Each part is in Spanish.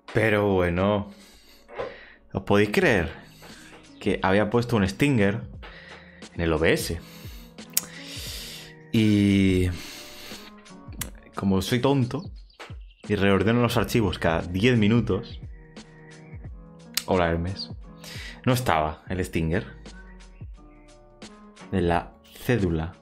Pero bueno, ¿os podéis creer que había puesto un Stinger en el OBS? Y como soy tonto y reordeno los archivos cada 10 minutos. Hola, Hermes. No estaba el Stinger de la cédula.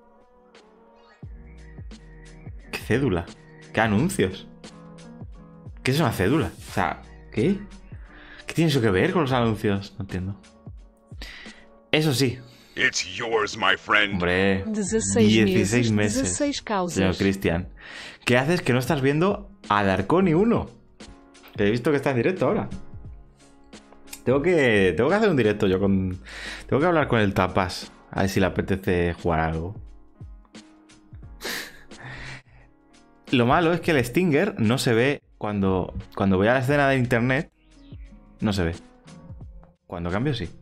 ¿Qué cédula? ¿Qué anuncios? ¿Qué es una cédula? O sea, ¿qué? ¿Qué tiene eso que ver con los anuncios? No entiendo. Eso sí. It's yours, my friend. Hombre, 16 meses. 16 causas. Señor Cristian. ¿Qué haces que no estás viendo a Darkoni 1? Que he visto que está en directo ahora. Tengo que hacer un directo yo con... Tengo que hablar con el Tapas. A ver si le apetece jugar algo. Lo malo es que el Stinger no se ve cuando voy a la escena de internet. No se ve. Cuando cambio, sí.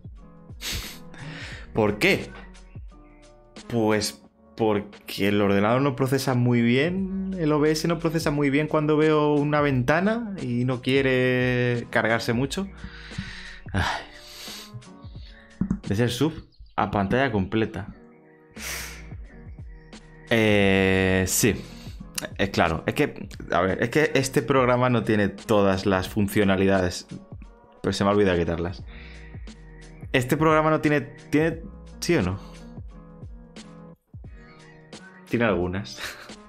¿Por qué? Pues porque el ordenador no procesa muy bien. El OBS no procesa muy bien cuando veo una ventana y no quiere cargarse mucho. Ay. De ser sub a pantalla completa. Sí. Es claro. Es que, a ver, es que este programa no tiene todas las funcionalidades. Pues se me ha olvidado quitarlas. Este programa no tiene... ¿Sí o no? Tiene algunas.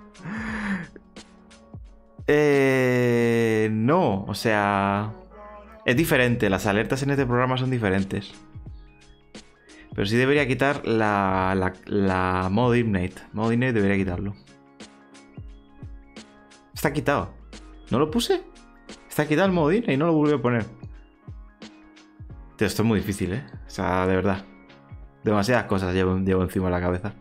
No, o sea... Es diferente, las alertas en este programa son diferentes. Pero sí debería quitar la modo Ignite. Modo Ignite debería quitarlo. Está quitado. ¿No lo puse? Está quitado el modo Ignite y no lo volví a poner. Tío, esto es muy difícil, ¿eh? O sea, de verdad. Demasiadas cosas llevo encima de la cabeza.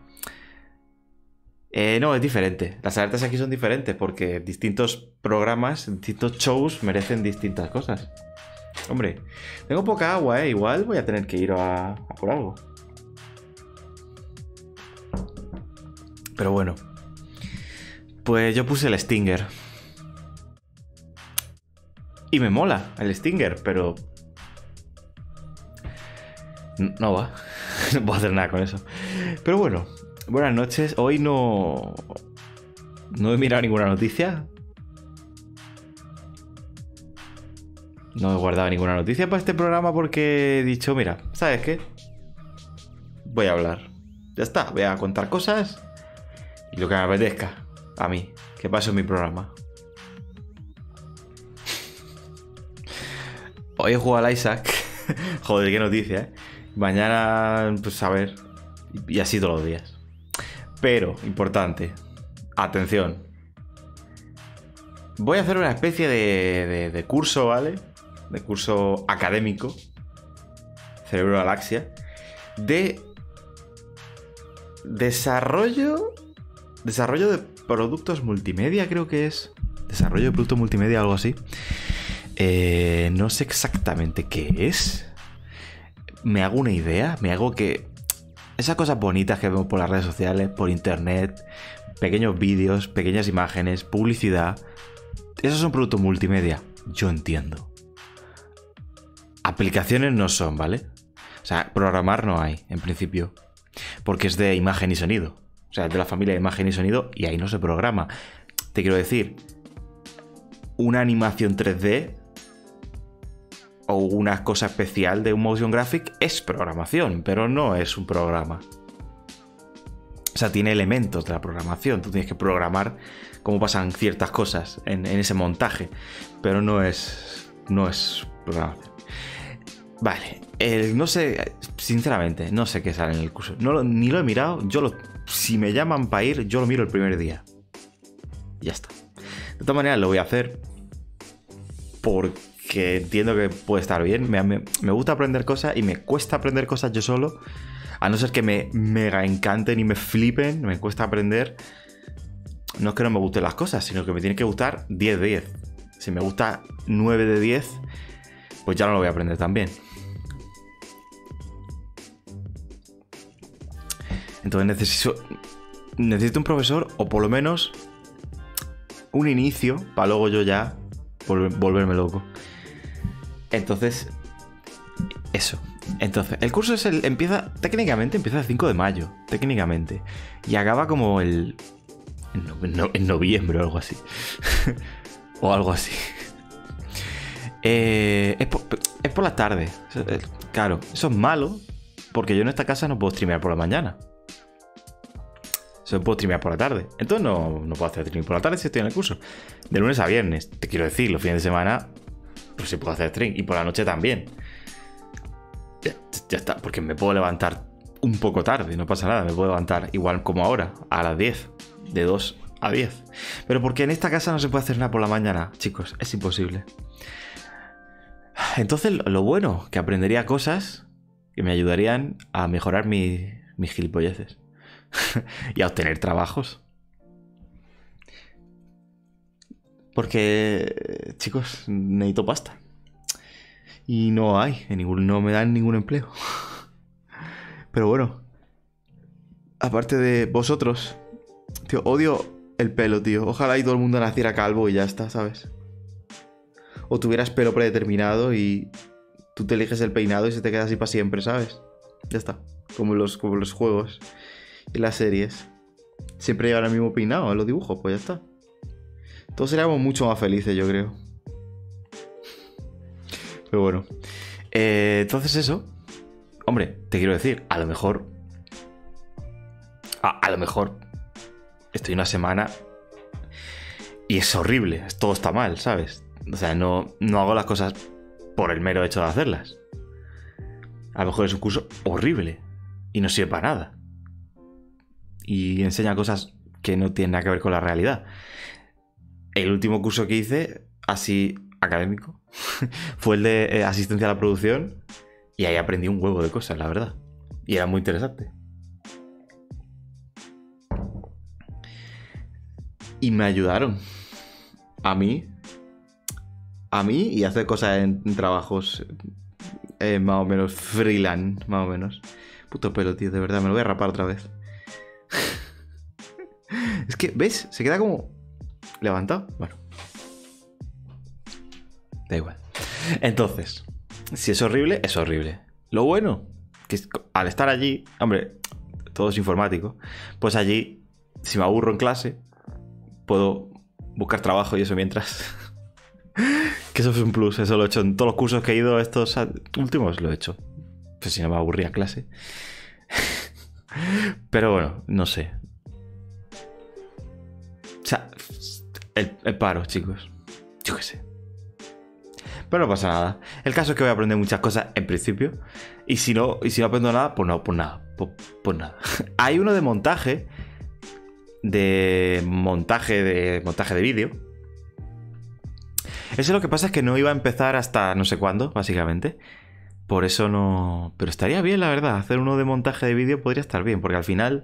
No, es diferente. Las alertas aquí son diferentes porque distintos programas, distintos shows merecen distintas cosas. Hombre, tengo poca agua, ¿eh? Igual voy a tener que ir a por algo. Pero bueno. Pues yo puse el Stinger. Y me mola el Stinger, pero... No va. No puedo hacer nada con eso. Pero bueno, buenas noches. Hoy no he mirado ninguna noticia. No he guardado ninguna noticia para este programa porque he dicho, mira, ¿sabes qué? Voy a hablar. Ya está, voy a contar cosas y lo que me apetezca a mí, que paso en mi programa. Hoy he jugado al Isaac. Joder, qué noticia, ¿eh? Mañana, pues a ver. Y así todos los días. Pero, importante. Atención. Voy a hacer una especie de curso, ¿vale? De curso académico. Cerebro Galaxia. De desarrollo de productos multimedia, creo que es. Desarrollo de productos multimedia, algo así. No sé exactamente qué es. Me hago una idea. Me hago que... Esas cosas bonitas que vemos por las redes sociales, por internet, pequeños vídeos, pequeñas imágenes, publicidad. Esos son productos multimedia. Yo entiendo. Aplicaciones no son, ¿vale? O sea, programar no hay, en principio. Porque es de imagen y sonido. O sea, es de la familia de imagen y sonido y ahí no se programa. Te quiero decir, una animación 3D o una cosa especial de un motion graphic es programación, pero no es un programa. O sea, tiene elementos de la programación. Tú tienes que programar cómo pasan ciertas cosas en ese montaje, pero no es programación. Vale, no sé, sinceramente, no sé qué sale en el curso. Ni lo he mirado. Si me llaman para ir, yo lo miro el primer día. Ya está. De todas maneras, lo voy a hacer porque entiendo que puede estar bien. Me gusta aprender cosas y me cuesta aprender cosas yo solo. A no ser que me mega encanten y me flipen, me cuesta aprender. No es que no me gusten las cosas, sino que me tiene que gustar 10 de 10. Si me gusta 9 de 10, pues ya no lo voy a aprender tan bien. Entonces necesito un profesor o por lo menos un inicio para luego yo ya volverme loco. Entonces, eso. Entonces, el curso técnicamente empieza el 5 de mayo, técnicamente. Y acaba como en noviembre o algo así. O algo así. Es por la tarde. Claro, eso es malo, porque yo en esta casa no puedo streamear por la mañana. Solo puedo streamear por la tarde. Entonces no puedo hacer streaming por la tarde si estoy en el curso. De lunes a viernes, te quiero decir, los fines de semana, pues sí puedo hacer stream. Y por la noche también. Ya está, porque me puedo levantar un poco tarde, no pasa nada. Me puedo levantar igual como ahora, a las 10. De 2 a 10. Pero porque en esta casa no se puede hacer nada por la mañana, chicos. Es imposible. Entonces, lo bueno, que aprendería cosas que me ayudarían a mejorar mis gilipolleces. Y a obtener trabajos. Porque, chicos, necesito pasta. Y no hay, no me dan ningún empleo. Pero bueno, aparte de vosotros, tío, odio el pelo, tío. Ojalá y todo el mundo naciera calvo y ya está, ¿sabes? O tuvieras pelo predeterminado y tú te eliges el peinado y se te queda así para siempre, ¿sabes? Ya está. Como los juegos y las series. Siempre llevan el mismo peinado en los dibujos, pues ya está. Todos seríamos mucho más felices, yo creo. Pero bueno. Entonces eso. Hombre, te quiero decir, a lo mejor... A lo mejor estoy una semana y es horrible. Todo está mal, ¿sabes? O sea, no hago las cosas por el mero hecho de hacerlas. A lo mejor es un curso horrible y no sirve para nada. Y enseña cosas que no tienen nada que ver con la realidad. El último curso que hice, así académico, fue el de asistencia a la producción. Y ahí aprendí un huevo de cosas, la verdad. Y era muy interesante. Y me ayudaron. A mí y hacer cosas en trabajos más o menos freelance, más o menos. Puto pelo, tío, de verdad, me lo voy a rapar otra vez. Es que, ¿ves? Se queda como levantado. Bueno. Da igual. Entonces, si es horrible, es horrible. Lo bueno, que al estar allí, hombre, todo es informático, pues allí, si me aburro en clase, puedo buscar trabajo y eso mientras. Que eso es un plus, eso lo he hecho en todos los cursos que he ido, estos últimos lo he hecho. Pues si no me aburría en clase. Pero bueno, no sé. O sea, el paro, chicos. Yo qué sé. Pero no pasa nada. El caso es que voy a aprender muchas cosas en principio. Y si no aprendo nada, pues no, pues nada. Pues nada. Hay uno de montaje. De montaje de vídeo. Eso lo que pasa es que no iba a empezar hasta no sé cuándo, básicamente. Por eso no... Pero estaría bien, la verdad. Hacer uno de montaje de vídeo podría estar bien. Porque al final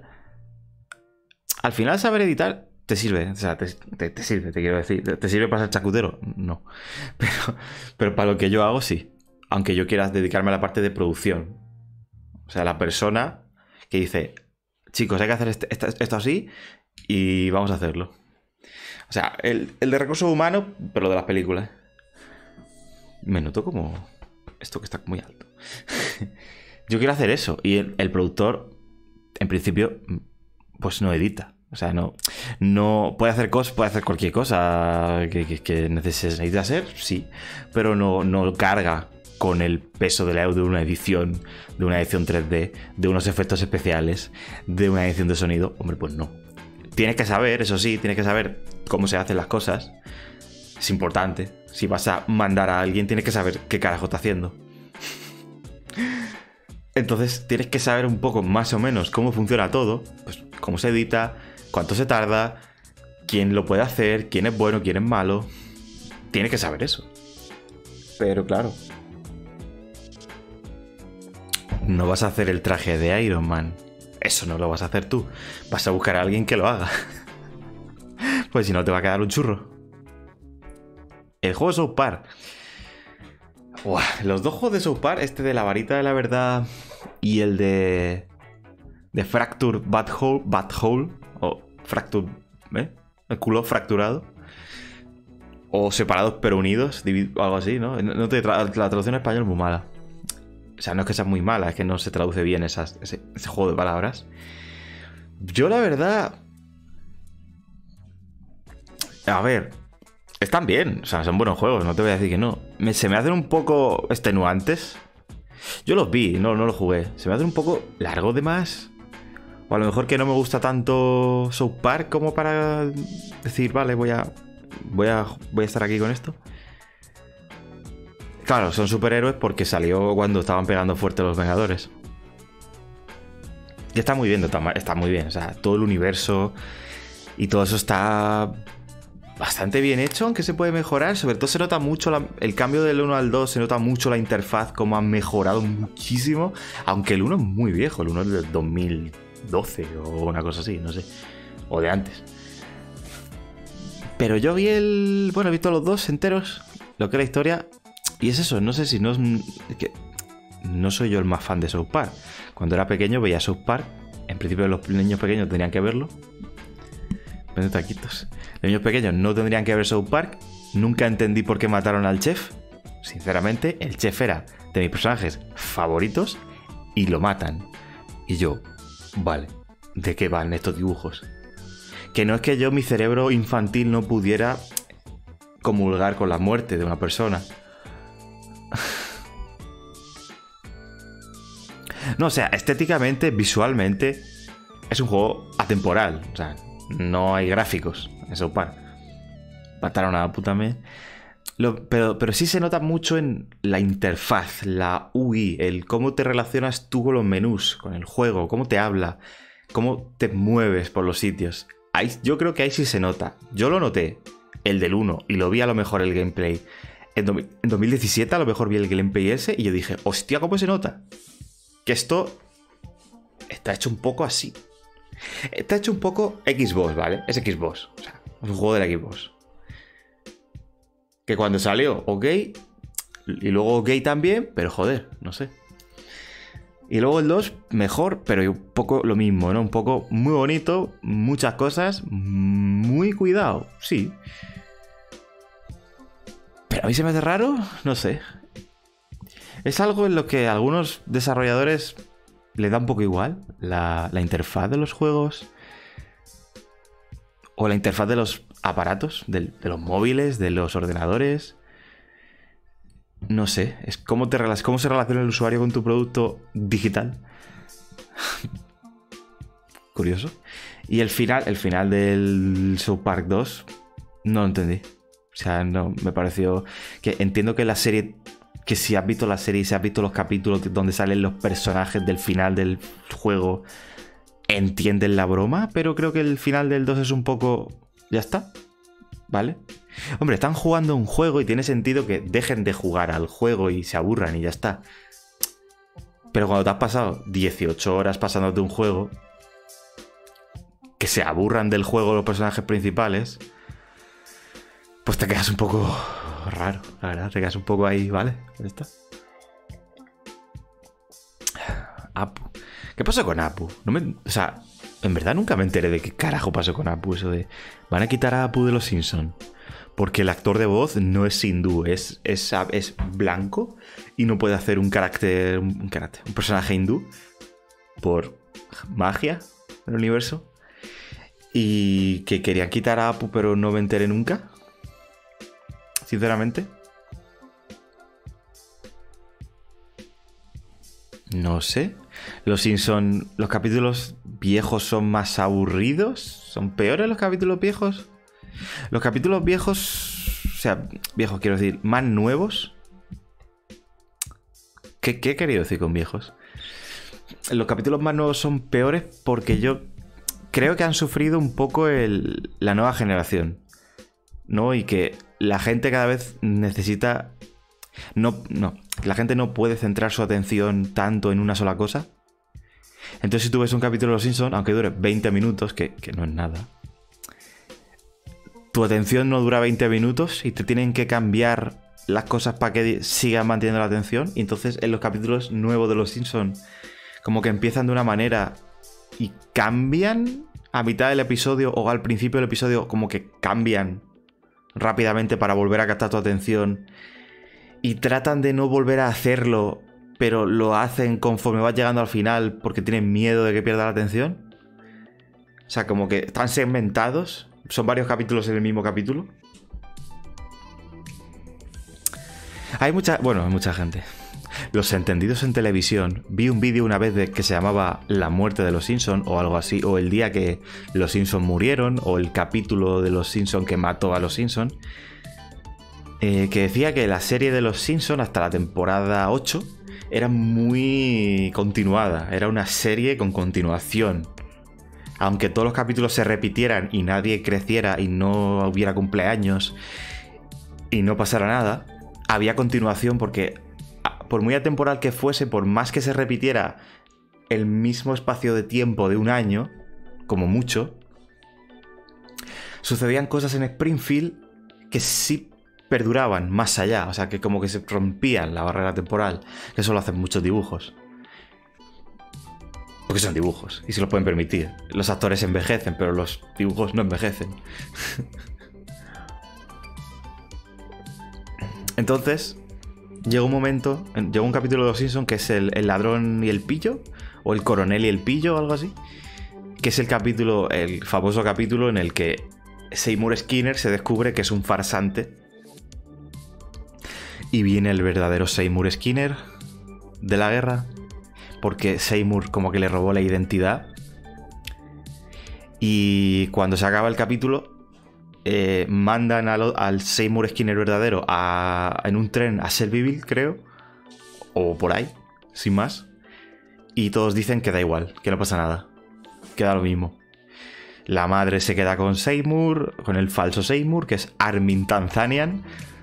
saber editar te sirve. O sea, te sirve, te quiero decir. ¿Te sirve para ser chacutero? No. Pero para lo que yo hago, sí. Aunque yo quiera dedicarme a la parte de producción. O sea, la persona que dice... Chicos, hay que hacer esto así y vamos a hacerlo. O sea, el de recursos humanos, pero de las películas. Me noto como... Esto que está muy alto. Yo quiero hacer eso. Y el productor, en principio, pues no edita. O sea, no puede hacer cosas, puede hacer cualquier cosa que necesite hacer, sí. Pero no carga con el peso de una edición 3D, de unos efectos especiales, de una edición de sonido. Hombre, pues no. Tienes que saber, eso sí, tienes que saber cómo se hacen las cosas. Es importante. Si vas a mandar a alguien, tienes que saber qué carajo está haciendo. Entonces, tienes que saber un poco más o menos cómo funciona todo. Pues cómo se edita, cuánto se tarda, quién lo puede hacer, quién es bueno, quién es malo. Tienes que saber eso. Pero claro, no vas a hacer el traje de Iron Man. Eso no lo vas a hacer tú. Vas a buscar a alguien que lo haga. Pues si no te va a quedar un churro. El juego de South Park. Uah, los dos juegos de South Park, este de la varita de la verdad y el de Fracture Butthole o Fracture, ¿eh? El culo fracturado. O separados pero unidos, o algo así, ¿no? La traducción en español es muy mala. O sea, no es que sea muy mala, es que no se traduce bien ese juego de palabras. Yo, la verdad... A ver, están bien, o sea, son buenos juegos, no te voy a decir que no. Se me hacen un poco extenuantes. Yo los vi, no los jugué. Se me hacen un poco largos de más. O a lo mejor que no me gusta tanto South Park como para decir, vale, voy a estar aquí con esto. Claro, son superhéroes porque salió cuando estaban pegando fuerte los Vengadores. Y está muy bien, está muy bien. O sea, todo el universo y todo eso está bastante bien hecho, aunque se puede mejorar. Sobre todo se nota mucho el cambio del 1 al 2, se nota mucho la interfaz, como han mejorado muchísimo. Aunque el 1 es muy viejo, el 1 es del 2012 o una cosa así, no sé. O de antes. Pero yo he visto los dos enteros, lo que es la historia. Y es eso, no sé si no es que no soy yo el más fan de South Park. Cuando era pequeño veía South Park. En principio los niños pequeños tenían que verlo. Los niños pequeños no tendrían que ver South Park. Nunca entendí por qué mataron al chef. Sinceramente, el chef era de mis personajes favoritos y lo matan. Y yo, vale, ¿de qué van estos dibujos? Que no es que mi cerebro infantil no pudiera comulgar con la muerte de una persona. No, o sea, estéticamente, visualmente, es un juego atemporal. O sea, no hay gráficos en South Park. Mataron a la puta me. Pero sí se nota mucho en la interfaz, la UI, el cómo te relacionas tú con los menús, con el juego, cómo te habla, cómo te mueves por los sitios. Yo creo que ahí sí se nota. Yo lo noté, el del 1, y lo vi a lo mejor el gameplay. En 2017 a lo mejor vi el gameplay ese y yo dije, hostia, ¿cómo se nota? Que esto está hecho un poco así. Está hecho un poco Xbox, ¿vale? Es Xbox, o sea, es un juego de la Xbox. Que cuando salió, ok, y luego ok también, pero joder, no sé. Y luego el 2, mejor, pero un poco lo mismo, ¿no? Un poco muy bonito, muchas cosas, muy cuidado, sí. Pero a mí se me hace raro, no sé. Es algo en lo que a algunos desarrolladores le da un poco igual. La interfaz de los juegos. O la interfaz de los aparatos, de los móviles, de los ordenadores. No sé, es cómo se relaciona el usuario con tu producto digital. Curioso. Y el final del South Park 2, no lo entendí. O sea, no, me pareció que entiendo que la serie, que si has visto la serie y si has visto los capítulos donde salen los personajes del final del juego, entienden la broma, pero creo que el final del 2 es un poco... Ya está, ¿vale? Hombre, están jugando un juego y tiene sentido que dejen de jugar al juego y se aburran y ya está. Pero cuando te has pasado 18 horas pasándote un juego, que se aburran del juego los personajes principales, pues te quedas un poco raro, la verdad. Te quedas un poco ahí, ¿vale? Ya está. Apu. ¿Qué pasó con Apu? O sea, en verdad nunca me enteré de qué carajo pasó con Apu. Eso de... Van a quitar a Apu de los Simpsons. Porque el actor de voz no es hindú, es blanco y no puede hacer un personaje hindú por magia del universo. Y que querían quitar a Apu, pero no me enteré nunca. Sinceramente. No sé. Los Simpsons, los capítulos viejos son más aburridos. ¿Son peores los capítulos viejos? Los capítulos viejos, o sea, viejos quiero decir, más nuevos. ¿Qué he querido decir con viejos? Los capítulos más nuevos son peores porque yo creo que han sufrido un poco la nueva generación, ¿no? Y que la gente cada vez necesita... la gente no puede centrar su atención tanto en una sola cosa. Entonces si tú ves un capítulo de Los Simpsons, aunque dure 20 minutos, que no es nada, tu atención no dura 20 minutos y te tienen que cambiar las cosas para que sigas manteniendo la atención. Y entonces en los capítulos nuevos de Los Simpsons como que empiezan de una manera y cambian a mitad del episodio o al principio del episodio, como que cambian rápidamente para volver a captar tu atención y tratan de no volver a hacerlo, pero lo hacen conforme vas llegando al final porque tienen miedo de que pierda la atención. O sea, como que están segmentados. Son varios capítulos en el mismo capítulo. Hay mucha gente. Los entendidos en televisión. Vi un vídeo una vez que se llamaba La muerte de los Simpson o algo así, o el día que los Simpson murieron, o el capítulo de los Simpson que mató a los Simpson, que decía que la serie de los Simpson hasta la temporada 8 era muy continuada, era una serie con continuación. Aunque todos los capítulos se repitieran y nadie creciera y no hubiera cumpleaños y no pasara nada, había continuación porque, por muy atemporal que fuese, por más que se repitiera el mismo espacio de tiempo de un año, como mucho, sucedían cosas en Springfield que sí perduraban más allá, o sea, que como que se rompían la barrera temporal, que eso lo hacen muchos dibujos. Porque son dibujos y se los pueden permitir. Los actores envejecen, pero los dibujos no envejecen. Entonces, llegó un capítulo de Los Simpsons que es el ladrón y el pillo, o el coronel y el pillo, o algo así, que es el famoso capítulo en el que Seymour Skinner se descubre que es un farsante y viene el verdadero Seymour Skinner de la guerra, porque Seymour como que le robó la identidad. Y cuando se acaba el capítulo, mandan al Seymour Skinner verdadero en un tren a Shelbyville, creo, o por ahí, sin más, y todos dicen que da igual, que no pasa nada, que da lo mismo. La madre se queda con Seymour, con el falso Seymour, que es Armin Tanzanian,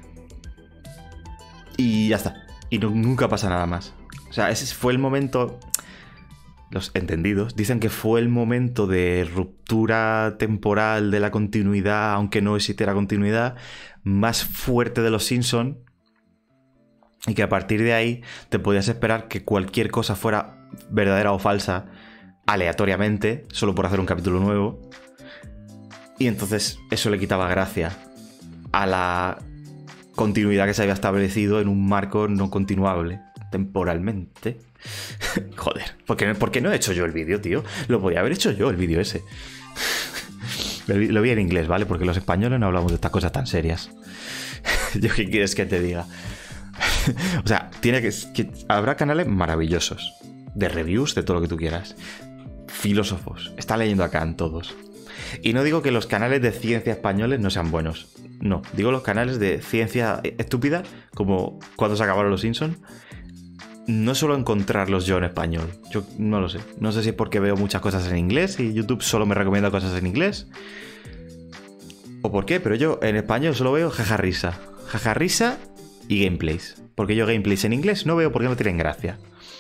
y ya está, y nunca pasa nada más. O sea, ese fue el momento. Los entendidos dicen que fue el momento de ruptura temporal de la continuidad, aunque no existiera continuidad, más fuerte de los Simpsons, y que a partir de ahí te podías esperar que cualquier cosa fuera verdadera o falsa aleatoriamente, solo por hacer un capítulo nuevo, y entonces eso le quitaba gracia a la continuidad que se había establecido en un marco no continuable temporalmente. Joder, ¿por qué no he hecho yo el vídeo, tío? Lo podía haber hecho yo, el vídeo ese. Lo vi en inglés, ¿vale? Porque los españoles no hablamos de estas cosas tan serias. ¿Yo qué quieres que te diga? O sea, habrá canales maravillosos, de reviews, de todo lo que tú quieras. Filósofos, está leyendo a Kant todos. Y no digo que los canales de ciencia españoles no sean buenos. No, digo los canales de ciencia estúpida, como cuando se acabaron los Simpsons. No suelo encontrarlos yo en español. Yo no lo sé. No sé si es porque veo muchas cosas en inglés y YouTube solo me recomienda cosas en inglés, o por qué, pero yo en español solo veo jajarrisa. Jajarrisa y gameplays. Porque yo gameplays en inglés no veo porque no tienen gracia.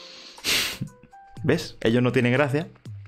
¿Ves? Ellos no tienen gracia.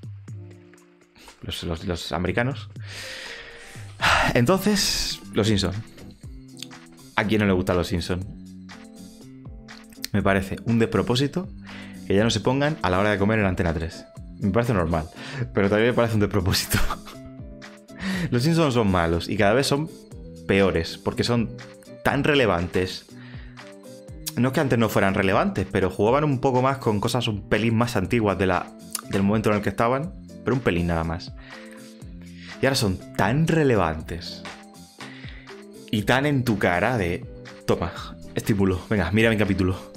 Los americanos. Entonces, los Simpsons. ¿A quién no le gustan los Simpsons? Me parece un despropósito que ya no se pongan a la hora de comer en Antena 3. Me parece normal, pero también me parece un despropósito. Los Simpsons son malos y cada vez son peores porque son tan relevantes. No es que antes no fueran relevantes, pero jugaban un poco más con cosas un pelín más antiguas del momento en el que estaban, pero un pelín nada más. Y ahora son tan relevantes y tan en tu cara de... Toma, estímulo, venga, mira mi capítulo.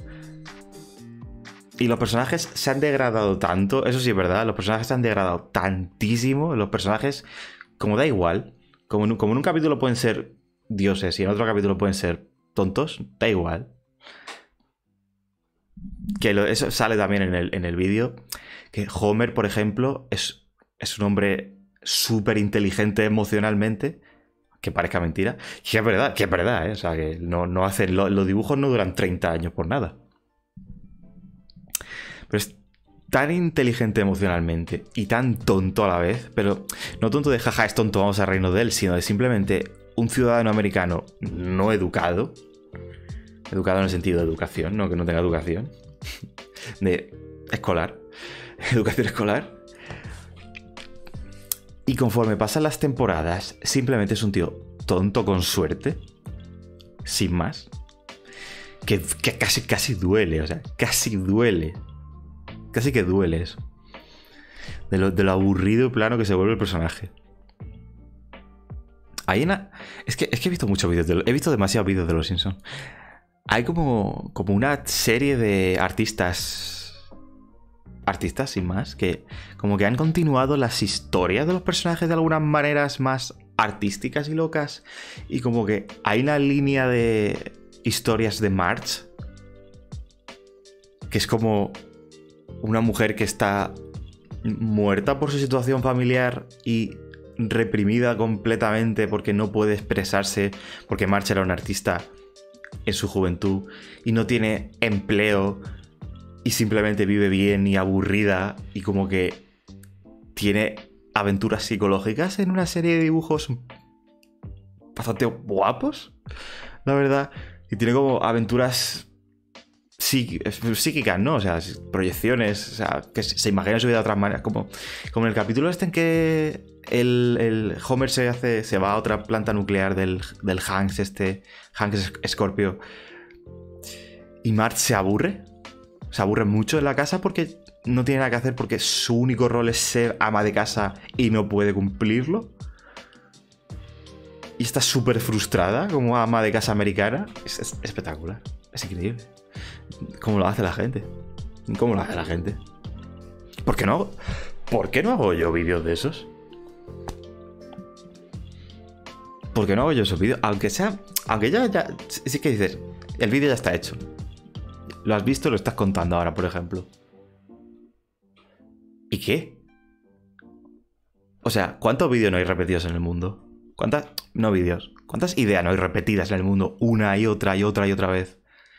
Y los personajes se han degradado tanto, eso sí es verdad, los personajes se han degradado tantísimo, los personajes, como da igual, como en un capítulo pueden ser dioses y en otro capítulo pueden ser tontos, da igual. Que eso sale también en el vídeo, que Homer, por ejemplo, es un hombre súper inteligente emocionalmente, que parezca mentira, que es verdad, ¿eh? O sea, que no hacen, los dibujos no duran 30 años por nada. Pero es tan inteligente emocionalmente y tan tonto a la vez, pero no tonto de jaja, es tonto, vamos a reírnos de él, sino de simplemente un ciudadano americano no educado, educado en el sentido de educación, no que no tenga educación, de escolar, educación escolar. Y conforme pasan las temporadas, simplemente es un tío tonto con suerte, sin más, que casi duele, o sea, casi duele. Casi que duele eso. De lo aburrido y plano que se vuelve el personaje. Hay una... Es que he visto muchos vídeos, he visto demasiados vídeos de Los Simpsons. Hay como una serie de artistas sin más, que como que han continuado las historias de los personajes de algunas maneras más artísticas y locas. Y como que hay una línea de historias de Marge, que es como una mujer que está muerta por su situación familiar y reprimida completamente porque no puede expresarse, porque Marge era un artista en su juventud y no tiene empleo y simplemente vive bien y aburrida, y como que tiene aventuras psicológicas en una serie de dibujos bastante guapos, la verdad, y tiene como aventuras psíquicas, ¿no? O sea, proyecciones, o sea, que se imagina su vida de otras maneras, como en el capítulo este en que el Homer se va a otra planta nuclear del Hanks Scorpio, y Marge se aburre mucho en la casa porque no tiene nada que hacer, porque su único rol es ser ama de casa y no puede cumplirlo, y está súper frustrada como ama de casa americana. Es espectacular, es increíble cómo lo hace la gente. ¿Por qué no hago yo vídeos de esos? ¿Por qué no hago yo esos vídeos? Aunque ya sí que dices, el vídeo ya está hecho, lo has visto, lo estás contando ahora, por ejemplo. ¿Y qué? O sea, ¿cuántos vídeos no hay repetidos en el mundo? ¿Cuántas ideas no hay repetidas en el mundo una y otra vez?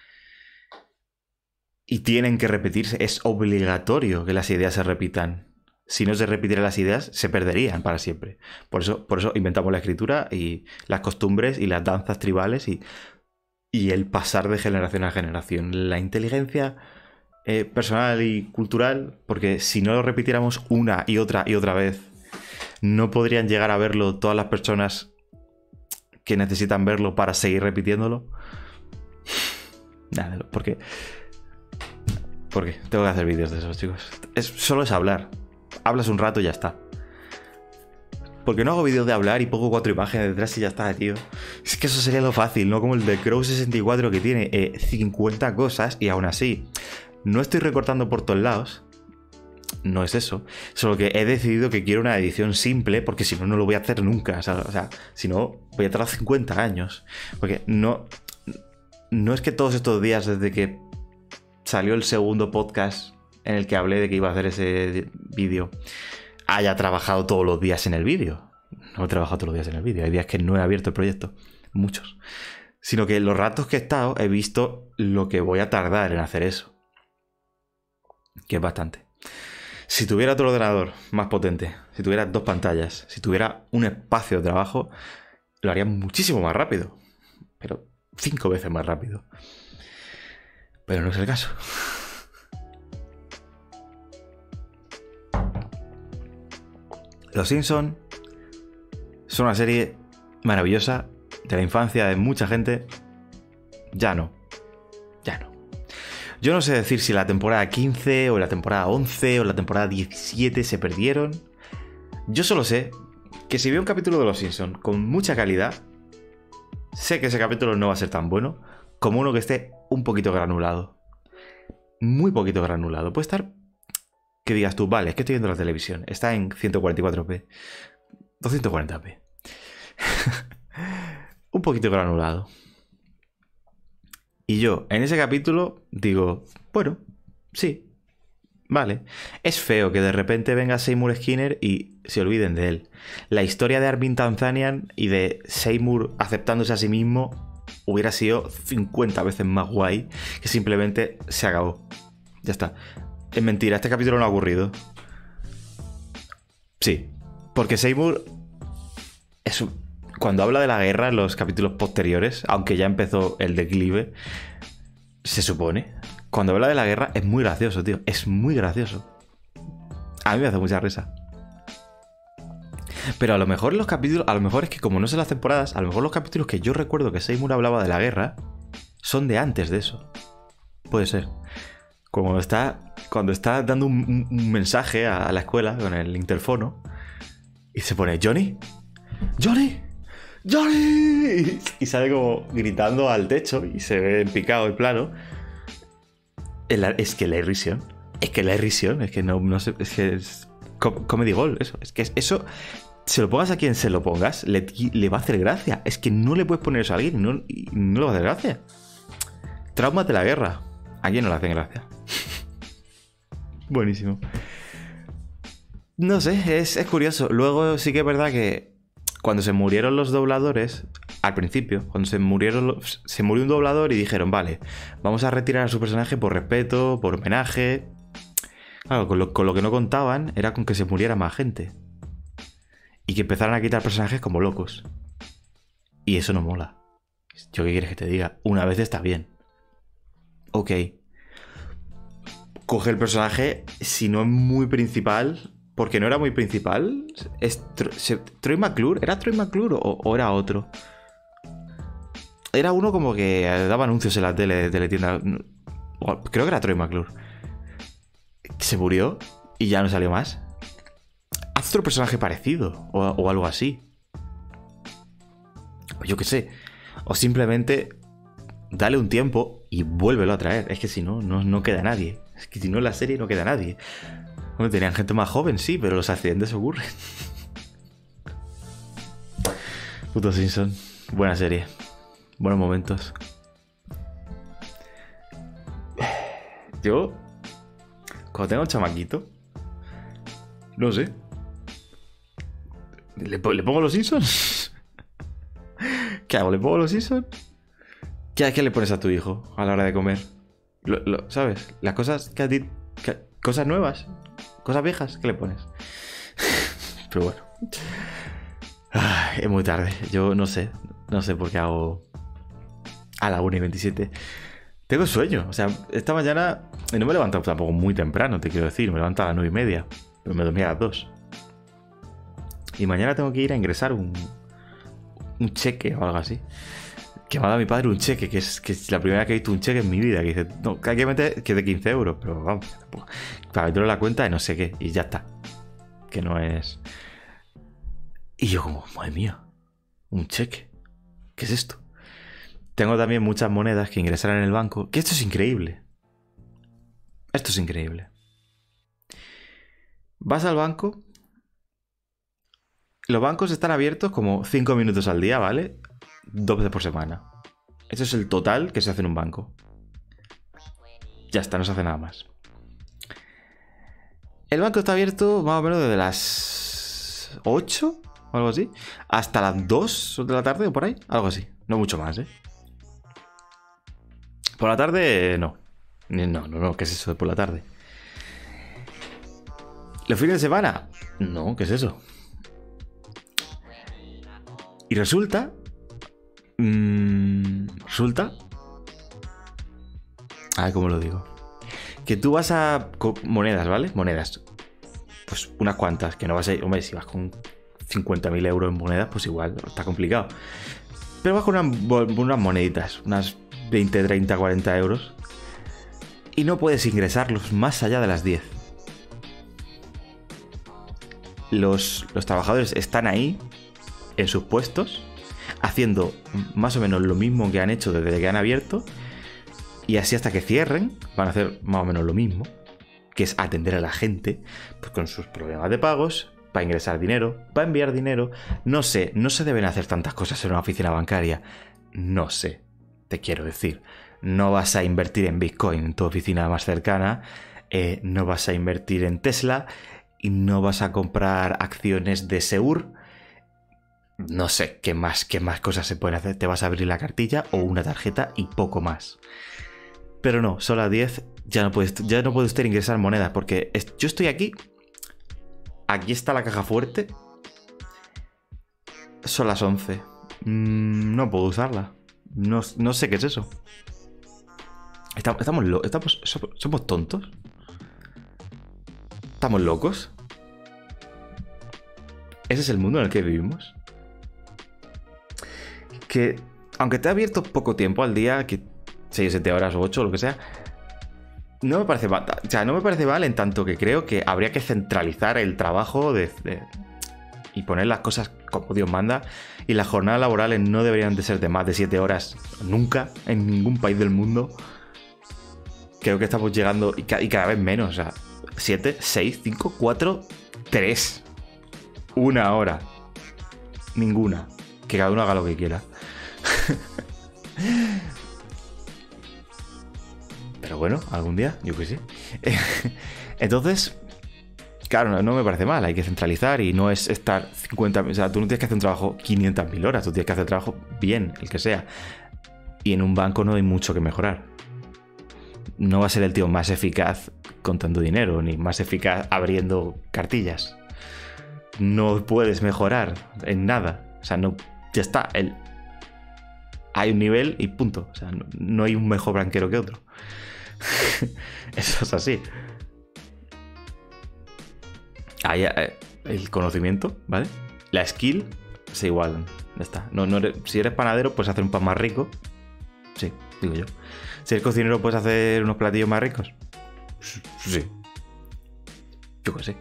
Y tienen que repetirse, es obligatorio que las ideas se repitan. Si no se repitieran las ideas, se perderían para siempre. Por eso inventamos la escritura y las costumbres y las danzas tribales y el pasar de generación a generación. La inteligencia personal y cultural, porque si no lo repitiéramos una y otra vez, no podrían llegar a verlo todas las personas que necesitan verlo para seguir repitiéndolo. Nada, porque tengo que hacer vídeos de esos, chicos. Solo es hablar. Hablas un rato y ya está. Porque no hago vídeos de hablar y pongo 4 imágenes detrás y ya está, tío. Es que eso sería lo fácil, no como el de Crow64 que tiene 50 cosas y aún así no estoy recortando por todos lados. No es eso. Solo que he decidido que quiero una edición simple, porque si no, no lo voy a hacer nunca. O sea, si no, voy a tardar 50 años. Porque no es que todos estos días, desde que salió el segundo podcast en el que hablé de que iba a hacer ese vídeo, haya trabajado todos los días en el vídeo. No he trabajado todos los días en el vídeo. Hay días que no he abierto el proyecto. Muchos. Sino que los ratos que he estado he visto lo que voy a tardar en hacer eso. Que es bastante. Si tuviera otro ordenador más potente, si tuviera 2 pantallas, si tuviera un espacio de trabajo, lo haría muchísimo más rápido. Pero 5 veces más rápido. Pero no es el caso. Los Simpsons son una serie maravillosa de la infancia de mucha gente. Ya no. Yo no sé decir si la temporada 15 o la temporada 11 o la temporada 17 se perdieron. Yo solo sé que si veo un capítulo de Los Simpsons con mucha calidad, sé que ese capítulo no va a ser tan bueno como uno que esté un poquito granulado. Muy poquito granulado. Puede estar que digas tú, vale, es que estoy viendo la televisión, está en 144p, 240p. Un poquito granulado. Y yo, en ese capítulo, digo, bueno, sí, vale. Es feo que de repente venga Seymour Skinner y se olviden de él. La historia de Armin Tanzanian y de Seymour aceptándose a sí mismo hubiera sido 50 veces más guay, que simplemente se acabó. Ya está. Es mentira, este capítulo no ha ocurrido. Sí, porque Seymour cuando habla de la guerra en los capítulos posteriores, aunque ya empezó el declive, se supone, cuando habla de la guerra es muy gracioso, tío. Es muy gracioso. A mí me hace mucha risa. Pero a lo mejor los capítulos, a lo mejor es que como no sé las temporadas, a lo mejor los capítulos que yo recuerdo que Seymour hablaba de la guerra son de antes de eso. Puede ser. Cuando está dando un mensaje a la escuela con el interfono y se pone Johnny, Johnny, Johnny, y sale como gritando al techo y se ve en picado el plano. Es que la irrisión. Es que no sé, es que es comedy gold, eso. Es que eso, se lo pongas a quien se lo pongas, le va a hacer gracia. Es que no le puedes poner eso a alguien y no le va a hacer gracia. Traumas de la guerra. ¿A quién no le hacen gracia? Buenísimo. No sé, es curioso. Luego sí que es verdad que cuando se murieron los dobladores, al principio, cuando se murió un doblador y dijeron, vale, vamos a retirar a su personaje por respeto, por homenaje. Claro, con lo que no contaban era con que se muriera más gente. Y que empezaran a quitar personajes como locos. Y eso no mola. ¿Yo qué quieres que te diga? Una vez está bien. Ok. Coge el personaje, si no es muy principal, porque no era muy principal. ¿Troy McClure? ¿Era Troy McClure o era otro? Era uno como que daba anuncios en la tele, teletienda. Creo que era Troy McClure. Se murió y ya no salió más. Haz otro personaje parecido o algo así. O yo qué sé. O simplemente dale un tiempo y vuélvelo a traer. Es que si no, no queda nadie. Es que si no en la serie no queda nadie. Bueno, tenían gente más joven, sí, pero los accidentes ocurren. Puto Simpson. Buena serie. Buenos momentos. Yo, cuando tenga un chamaquito, no sé, ¿le pongo los Simpsons? ¿Qué hago? ¿Le pongo los Simpsons? ¿Qué le pones a tu hijo a la hora de comer? ¿Sabes? Las cosas que a ti... cosas nuevas, cosas viejas, ¿qué le pones? Pero bueno. Es muy tarde. Yo no sé por qué hago a la 1:27. Tengo sueño. O sea, esta mañana no me he levantado tampoco muy temprano, te quiero decir. Me levanto a las 9:30, pero me dormí a las 2. Y mañana tengo que ir a ingresar un cheque o algo así. Que me ha dado mi padre un cheque, que es la primera vez que he visto un cheque en mi vida. Que dice, no, que hay que meter que es de 15 euros, pero vamos, para meterlo en la cuenta de no sé qué, y ya está. Que no es. Y yo, como, madre mía, un cheque. ¿Qué es esto? Tengo también muchas monedas que ingresar en el banco. Que esto es increíble. Esto es increíble. Vas al banco. Los bancos están abiertos como 5 minutos al día, ¿vale? 2 veces por semana. Eso es el total que se hace en un banco. Ya está, no se hace nada más. El banco está abierto más o menos desde las 8 o algo así, hasta las 2 de la tarde o por ahí, algo así. No mucho más, ¿eh? Por la tarde, no. No, ¿qué es eso de por la tarde? ¿Los fines de semana? No, ¿qué es eso? Y resulta... A ver cómo lo digo. Que tú vas a... monedas, ¿vale? Monedas. Pues unas cuantas, que no vas a ir... Hombre, si vas con 50.000 euros en monedas, pues igual, está complicado. Pero vas con unas moneditas, unas 20, 30, 40 euros. Y no puedes ingresarlos más allá de las 10. Los trabajadores están ahí, en sus puestos, haciendo más o menos lo mismo que han hecho desde que han abierto. Y así hasta que cierren, van a hacer más o menos lo mismo, que es atender a la gente pues, con sus problemas de pagos, para ingresar dinero, para enviar dinero. No sé, no se deben hacer tantas cosas en una oficina bancaria. No sé, te quiero decir. No vas a invertir en Bitcoin en tu oficina más cercana, no vas a invertir en Tesla y no vas a comprar acciones de Seur. No sé qué más cosas se pueden hacer. Te vas a abrir la cartilla o una tarjeta y poco más. Pero no, solo a 10 ya no puede usted ingresar monedas porque yo estoy aquí. Aquí está la caja fuerte. Son las 11. No puedo usarla. No sé qué es eso. ¿Somos tontos? ¿Estamos locos? ese es el mundo en el que vivimos. Que, aunque te ha abierto poco tiempo al día, que 6 o 7 horas o 8 o lo que sea, no me parece mal. O sea, no me parece mal en tanto que creo que habría que centralizar el trabajo y poner las cosas como Dios manda. Y las jornadas laborales no deberían de ser de más de 7 horas nunca, en ningún país del mundo. Creo que estamos llegando, y cada vez menos, o sea, 7, 6, 5, 4, 3. 1 hora. Ninguna. Que cada uno haga lo que quiera. Pero bueno, algún día, yo que sé. Entonces, claro, no me parece mal. Hay que centralizar y no es estar 50... O sea, tú no tienes que hacer un trabajo 500.000 horas. Tú tienes que hacer trabajo bien, el que sea. Y en un banco no hay mucho que mejorar. No va a ser el tío más eficaz contando dinero, ni más eficaz abriendo cartillas. No puedes mejorar en nada. O sea, no, ya está. Hay un nivel y punto. O sea, no hay un mejor banquero que otro. Eso es así. Hay el conocimiento, ¿vale? La skill se igualan. Ya está. Si eres panadero, puedes hacer un pan más rico. Sí, digo yo. Si eres cocinero, puedes hacer unos platillos más ricos. Sí. Yo qué sé.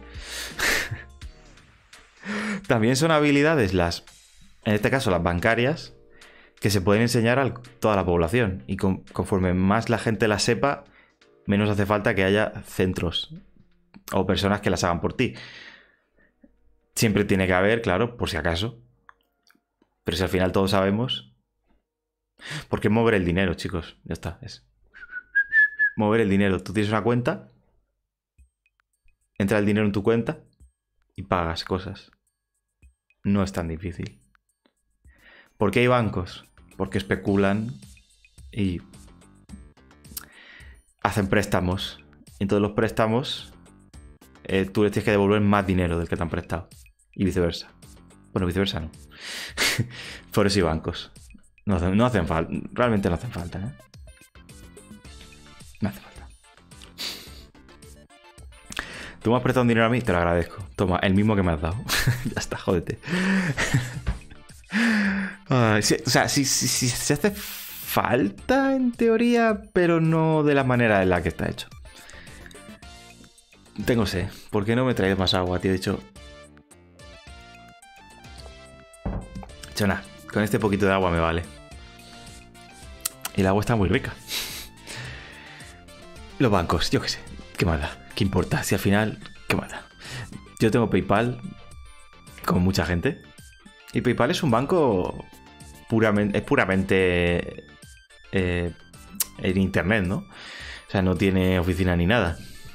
También son habilidades en este caso las bancarias, que se pueden enseñar a toda la población. Y conforme más la gente las sepa, menos hace falta que haya centros o personas que las hagan por ti. Siempre tiene que haber, claro, por si acaso. Pero si al final todos sabemos... ¿Por qué mover el dinero, chicos? Ya está. Es mover el dinero. Tú tienes una cuenta, entra el dinero en tu cuenta y pagas cosas. No es tan difícil. ¿Por qué hay bancos? Porque especulan y hacen préstamos. Y en todos los préstamos tú les tienes que devolver más dinero del que te han prestado. Y viceversa. Bueno, viceversa no. Por eso hay bancos. No hacen falta. Realmente no hacen falta, ¿eh? No hace falta. Tú me has prestado un dinero a mí, te lo agradezco. Toma, el mismo que me has dado. Ya está, jódete. O sea, sí se hace falta en teoría, pero no de la manera en la que está hecho. Tengo sed. ¿Por qué no me traes más agua? Te he dicho... Nada, con este poquito de agua me vale. Y el agua está muy rica. Los bancos, yo qué sé. ¿Qué más da? ¿Qué importa? Si al final, ¿qué más da? Yo tengo PayPal, como mucha gente. Y PayPal es un banco puramente en internet, ¿no? O sea, no tiene oficina ni nada.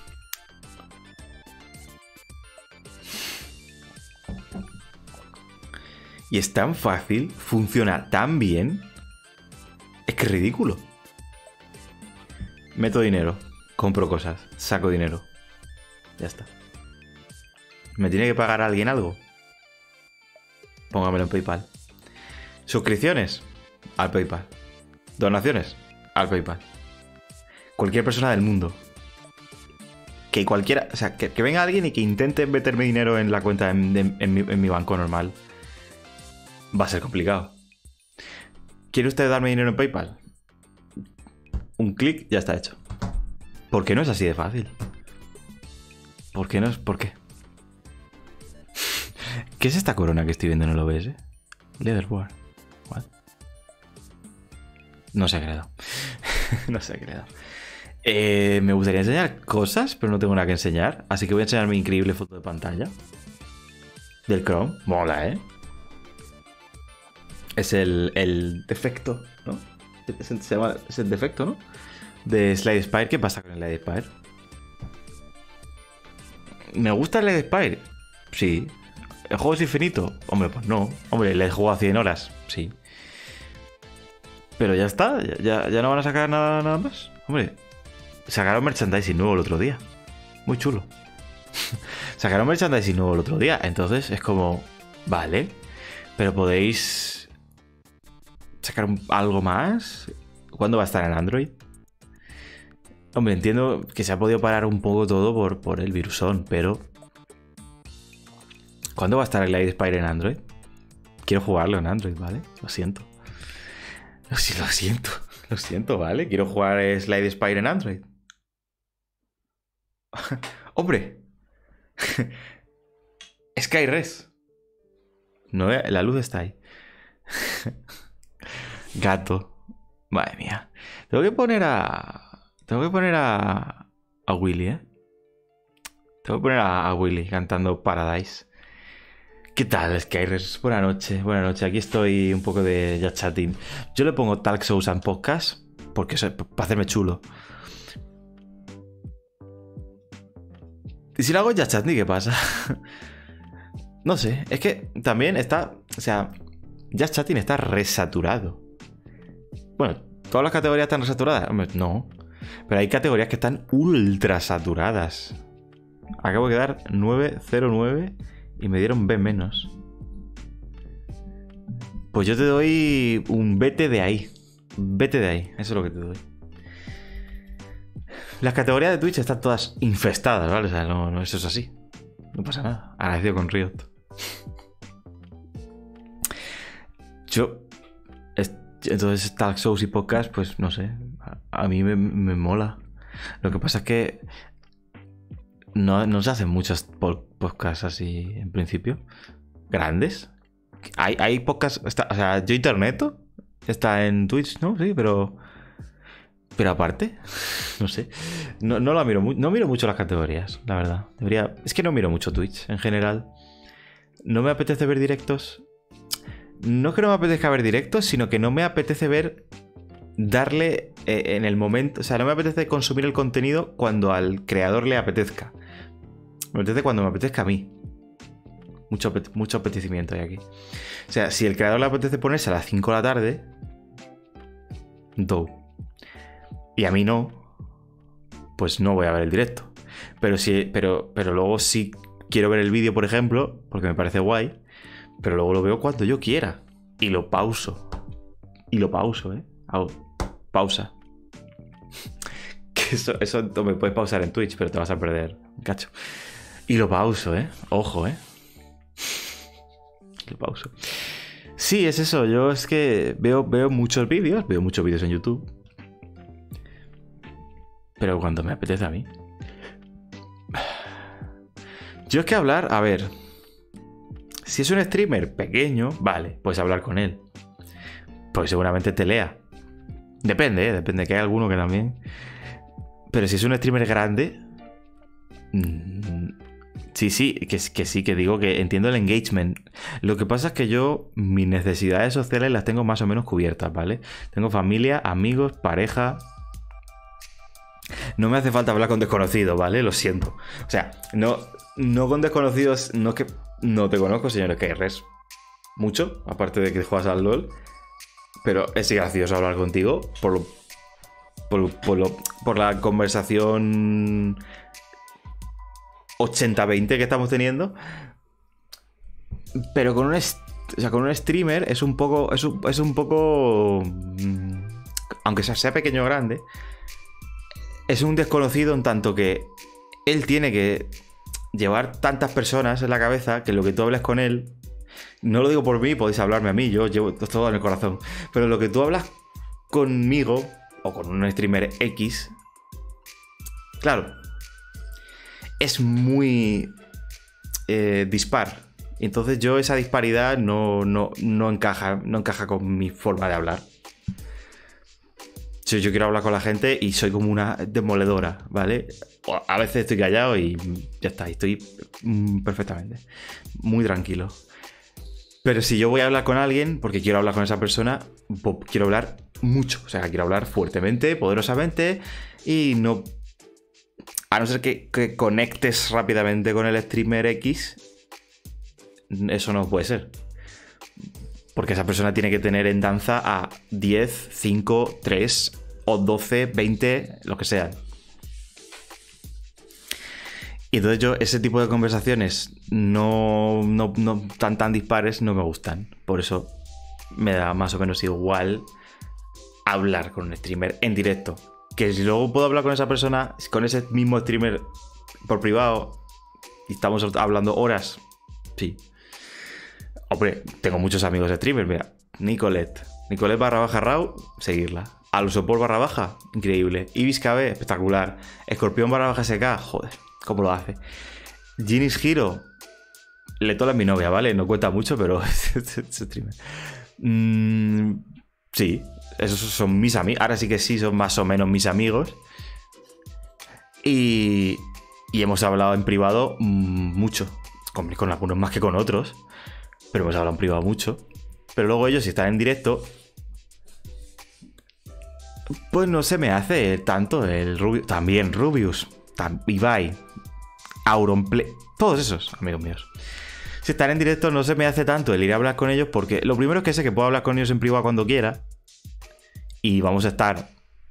Y es tan fácil, funciona tan bien. Es que es ridículo. Meto dinero, compro cosas, saco dinero. Ya está. ¿Me tiene que pagar alguien algo? Póngamelo en PayPal. Suscripciones, al PayPal. Donaciones, al PayPal. Cualquier persona del mundo. Que cualquiera, o sea, que venga alguien y que intente meterme dinero en la cuenta en mi banco normal. Va a ser complicado. ¿Quiere usted darme dinero en PayPal? Un clic, ya está hecho. ¿Por qué no es así de fácil? ¿Por qué no es? ¿Por qué? ¿Qué es esta corona que estoy viendo en el OBS? Leatherboard. What? No sé qué le he dado. No sé qué le he dado. Me gustaría enseñar cosas, pero no tengo nada que enseñar. Así que voy a enseñar mi increíble foto de pantalla. Del Chrome. Mola, ¿eh? Es el defecto, ¿no? Es el defecto, ¿no? De Slide Spire. ¿Qué pasa con el Slide Spire? ¿Me gusta el Slide Spire? Sí. ¿El juego es infinito? Hombre, pues no. Hombre, le he jugado a 100 horas. Sí. Pero ya está. Ya no van a sacar nada más. Hombre, sacaron merchandising nuevo el otro día. Muy chulo. Sacaron merchandising nuevo el otro día. Entonces es como... Vale. Pero podéis... sacar algo más. ¿Cuándo va a estar en Android? Hombre, entiendo que se ha podido parar un poco todo por el virusón, pero ¿Cuándo va a estar el Slide Spire en Android? Quiero jugarlo en Android, ¿vale? Lo siento. Lo siento. Lo siento, ¿vale? Quiero jugar Slide Spire en Android. ¡Hombre! Skyres. No, la luz está ahí. Gato. Madre mía. Tengo que poner a Willy, ¿eh? Tengo que poner a Willy cantando Paradise. ¿Qué tal, Skyres? Buenas noches, buenas noches. Aquí estoy un poco de ya chatting. Yo le pongo Talk Shows and Podcast porque para hacerme chulo. Y si lo hago ya chatting, ¿qué pasa? No sé, es que también está... O sea, Just Chatting está resaturado. Bueno, ¿todas las categorías están resaturadas? Hombre, no. Pero hay categorías que están ultra saturadas. Acabo de quedar 909 y me dieron B-. Pues yo te doy un vete de ahí. Vete de ahí, eso es lo que te doy. Las categorías de Twitch están todas infestadas, ¿vale? O sea, no, eso es así. No pasa nada. Agradecido con Riot. Entonces, talk shows y podcast, pues no sé. A mí me mola. Lo que pasa es que no se hacen muchos podcasts así en principio. Grandes. Hay podcasts. O sea, Yo Interneto está en Twitch, ¿no? Sí, pero aparte, no sé. No la miro mucho. No miro mucho las categorías, la verdad. Es que no miro mucho Twitch en general. No me apetece ver directos. No es que no me apetezca ver directos, sino que no me apetece darle en el momento. O sea, no me apetece consumir el contenido cuando al creador le apetezca. Me apetece cuando me apetezca a mí. Mucho apetecimiento hay aquí. O sea, si el creador le apetece ponerse a las 5 de la tarde, y a mí no, pues no voy a ver el directo. Pero luego sí quiero ver el vídeo, por ejemplo, porque me parece guay. Pero luego lo veo cuando yo quiera. Y lo pauso. ¿eh? Hago pausa. Que eso me puedes pausar en Twitch, pero te vas a perder un cacho. Y lo pauso, ¿eh? Ojo, ¿eh? Lo pauso. Sí, es eso. Yo es que veo muchos vídeos. Veo muchos vídeos en YouTube. Pero cuando me apetece a mí. Yo es que hablar... A ver... Si es un streamer pequeño, vale, puedes hablar con él. Pues seguramente te lea. Depende, depende, que hay alguno que también. Pero si es un streamer grande... Sí, que digo que entiendo el engagement. Lo que pasa es que yo mis necesidades sociales las tengo más o menos cubiertas, ¿vale? Tengo familia, amigos, pareja... No me hace falta hablar con desconocidos, ¿vale? Lo siento. O sea, no con desconocidos, no es que... No te conozco, señores, que eres mucho, aparte de que juegas al LOL. Pero es gracioso hablar contigo por la conversación 80-20 que estamos teniendo. Pero con un streamer es un poco... Aunque sea pequeño o grande, es un desconocido en tanto que él tiene que llevar tantas personas en la cabeza que lo que tú hables con él, no lo digo por mí, podéis hablarme a mí, yo llevo todo en el corazón, pero lo que tú hablas conmigo o con un streamer X, claro, es muy dispar. Entonces yo esa disparidad no encaja con mi forma de hablar. Yo quiero hablar con la gente y soy como una demoledora, ¿vale? A veces estoy callado y ya está, estoy perfectamente, muy tranquilo. Pero si yo voy a hablar con alguien, porque quiero hablar con esa persona, pues quiero hablar mucho, o sea, quiero hablar fuertemente, poderosamente, y no... A no ser que conectes rápidamente con el streamer X, eso no puede ser. Porque esa persona tiene que tener en danza a 10, 5, 3 o 12, 20, lo que sean. Y entonces yo ese tipo de conversaciones no tan dispares no me gustan. Por eso me da más o menos igual hablar con un streamer en directo. Que si luego puedo hablar con esa persona, con ese mismo streamer por privado, y estamos hablando horas Sí. Hombre, tengo muchos amigos streamers, mira. Nicolette _Rau, seguirla. Alusopol _, increíble. Ibis KB, espectacular. Escorpión _ SK, joder, ¿cómo lo hace? Ginis Hero, Letola es mi novia, ¿vale? No cuenta mucho, pero es streamer. Sí, esos son mis amigos. Ahora sí que sí, son más o menos mis amigos. Y hemos hablado en privado mucho. Con algunos más que con otros. Pero hemos hablado en privado mucho. Pero luego ellos, si están en directo, pues no se me hace tanto el Rubius. También Rubius, Ibai, Auronplay, todos esos amigos míos. Si están en directo no se me hace tanto el ir a hablar con ellos, porque lo primero es que sé que puedo hablar con ellos en privado cuando quiera. Y vamos a estar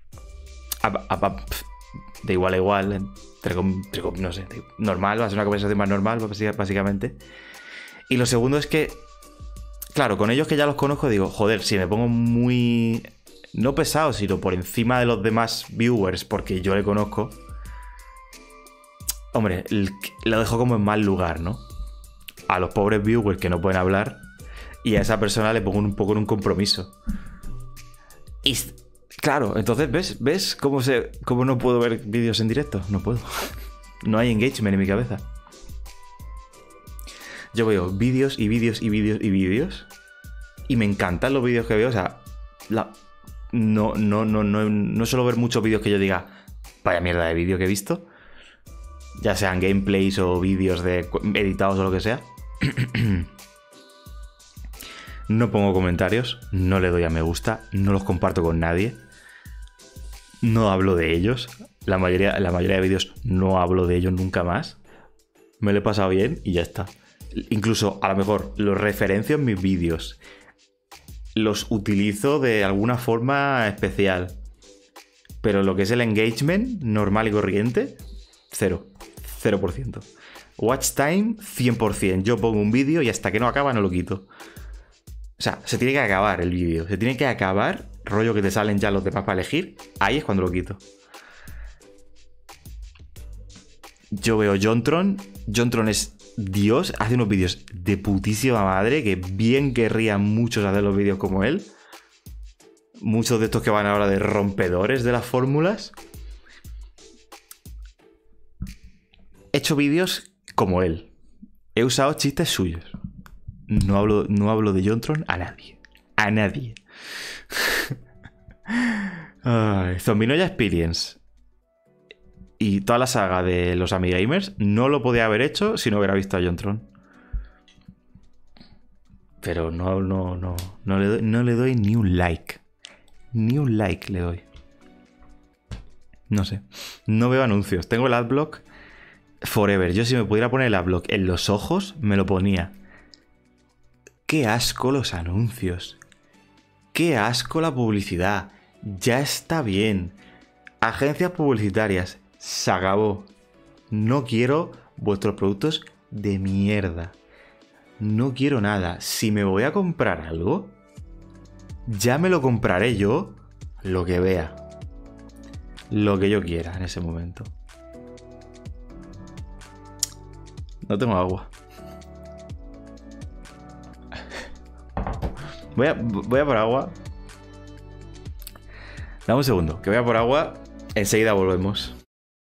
de igual a igual, no sé, normal, va a ser una conversación más normal, básicamente. Y lo segundo es que, claro, con ellos que ya los conozco, digo, joder, si me pongo muy, no pesado, sino por encima de los demás viewers, porque yo le conozco, hombre, lo dejo como en mal lugar, ¿no? A los pobres viewers que no pueden hablar, y a esa persona le pongo un poco en un compromiso. Y claro, entonces, ¿ves cómo no puedo ver vídeos en directo? No puedo. No hay engagement en mi cabeza. Yo veo vídeos y vídeos y vídeos y vídeos. Y me encantan los vídeos que veo. O sea, no suelo ver muchos vídeos que yo diga, vaya mierda de vídeo que he visto. Ya sean gameplays o vídeos editados o lo que sea. No pongo comentarios, no le doy a me gusta, no los comparto con nadie. No hablo de ellos. La mayoría de vídeos no hablo de ellos nunca más. Me lo he pasado bien y ya está. Incluso, a lo mejor, los referencio en mis vídeos. Los utilizo de alguna forma especial. Pero lo que es el engagement normal y corriente, 0%. Watch time, 100%. Yo pongo un vídeo y hasta que no acaba no lo quito. O sea, se tiene que acabar el vídeo. Se tiene que acabar, rollo que te salen ya los demás para elegir. Ahí es cuando lo quito. Yo veo Jontron. Jontron es Dios. Hace unos vídeos de putísima madre. Que bien querrían muchos hacer los vídeos como él. Muchos de estos que van ahora de rompedores de las fórmulas. He hecho vídeos como él. He usado chistes suyos. No hablo de Jontron a nadie. A nadie. Zombinoya Experience y toda la saga de los Amigamers no lo podía haber hecho si no hubiera visto a Jontron. Pero no le doy ni un like. Ni un like le doy. No sé. No veo anuncios. Tengo el adblock forever. Yo si me pudiera poner el adblock en los ojos, me lo ponía. Qué asco los anuncios. Qué asco la publicidad. Ya está bien. Agencias publicitarias. Se acabó. No quiero vuestros productos de mierda. No quiero nada. Si me voy a comprar algo, ya me lo compraré yo lo que vea. Lo que yo quiera en ese momento. No tengo agua. Voy a por agua. Dame un segundo, que voy a por agua. Enseguida volvemos.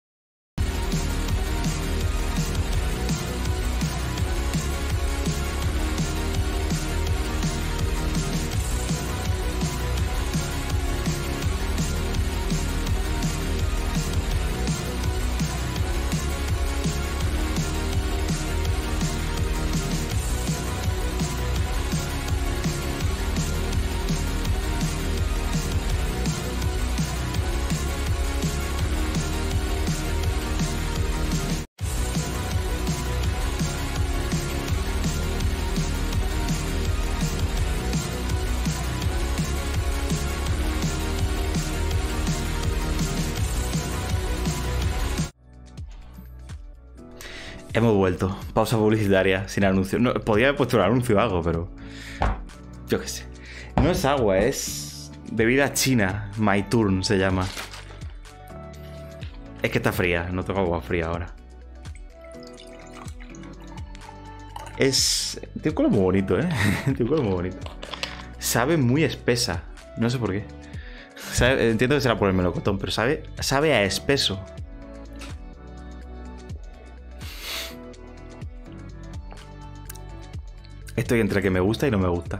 Hemos vuelto. Pausa publicitaria sin anuncio. No, podría haber puesto un anuncio o algo, pero yo qué sé. No es agua, es bebida china. My Turn se llama. Es que está fría. No tengo agua fría ahora. Tiene un color muy bonito, ¿eh? Tiene un color muy bonito. Sabe muy espesa. No sé por qué. Entiendo que será por el melocotón, pero sabe a espeso. Estoy entre que me gusta y no me gusta.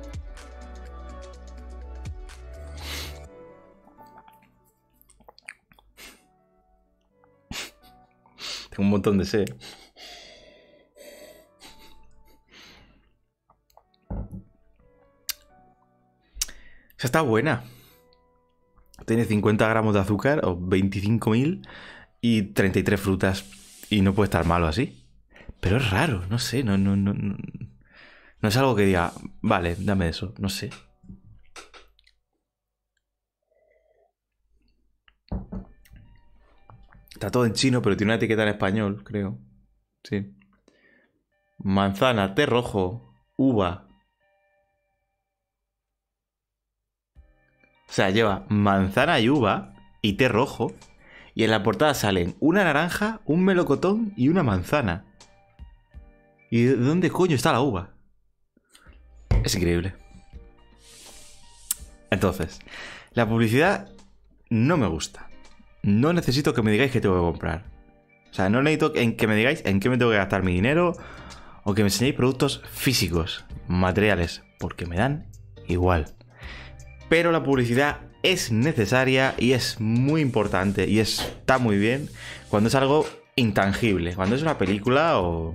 Tengo un montón de sed. Esa está buena. Tiene 50 gramos de azúcar o 25.000 y 33 frutas. Y no puede estar malo así. Pero es raro, no sé, no es algo que diga, vale, dame eso, no sé. Está todo en chino, pero tiene una etiqueta en español, creo. Sí. Manzana, té rojo, uva. O sea, lleva manzana y uva y té rojo. Y en la portada salen una naranja, un melocotón y una manzana. ¿Y de dónde coño está la uva? Es increíble. Entonces, la publicidad no me gusta. No necesito que me digáis qué tengo que comprar. O sea, no necesito que me digáis en qué me tengo que gastar mi dinero o que me enseñéis productos físicos, materiales, porque me dan igual. Pero la publicidad es necesaria y es muy importante y está muy bien cuando es algo intangible, cuando es una película o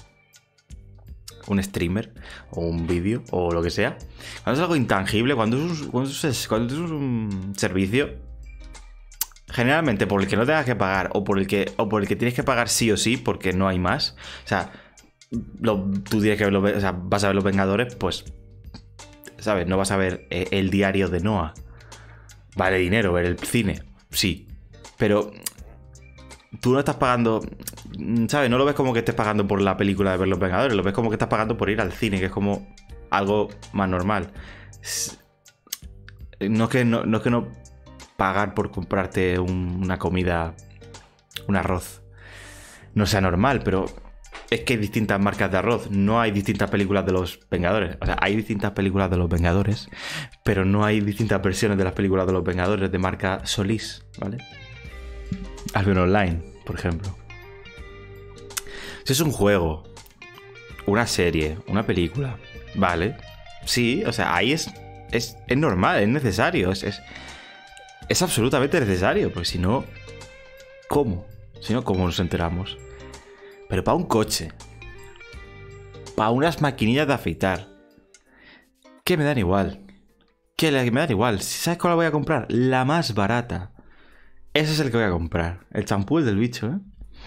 un streamer o un vídeo o lo que sea. Cuando es algo intangible, cuando es un servicio generalmente por el que no tengas que pagar o por el que tienes que pagar sí o sí porque no hay más. O sea, tú tienes que verlo, o sea, vas a ver Los Vengadores, pues, ¿sabes? No vas a ver el diario de Noah. Vale dinero ver el cine, sí. Pero tú no estás pagando, ¿sabes? No lo ves como que estés pagando por la película de ver Los Vengadores, lo ves como que estás pagando por ir al cine, que es como algo más normal. No es que no pagar por comprarte una comida, un arroz, no sea normal, pero es que hay distintas marcas de arroz, no hay distintas películas de Los Vengadores. O sea, hay distintas películas de Los Vengadores, pero no hay distintas versiones de las películas de Los Vengadores de marca Solís, ¿vale? Albion Online, por ejemplo. Si es un juego, una serie, una película, ¿vale? Sí, o sea, ahí es normal, es necesario, es absolutamente necesario, porque si no, ¿cómo? Si no, ¿cómo nos enteramos? Pero para un coche, para unas maquinillas de afeitar, que me dan igual. Que me dan igual. ¿Sabes cuál voy a comprar? La más barata. Ese es el que voy a comprar. El champú del bicho, ¿eh?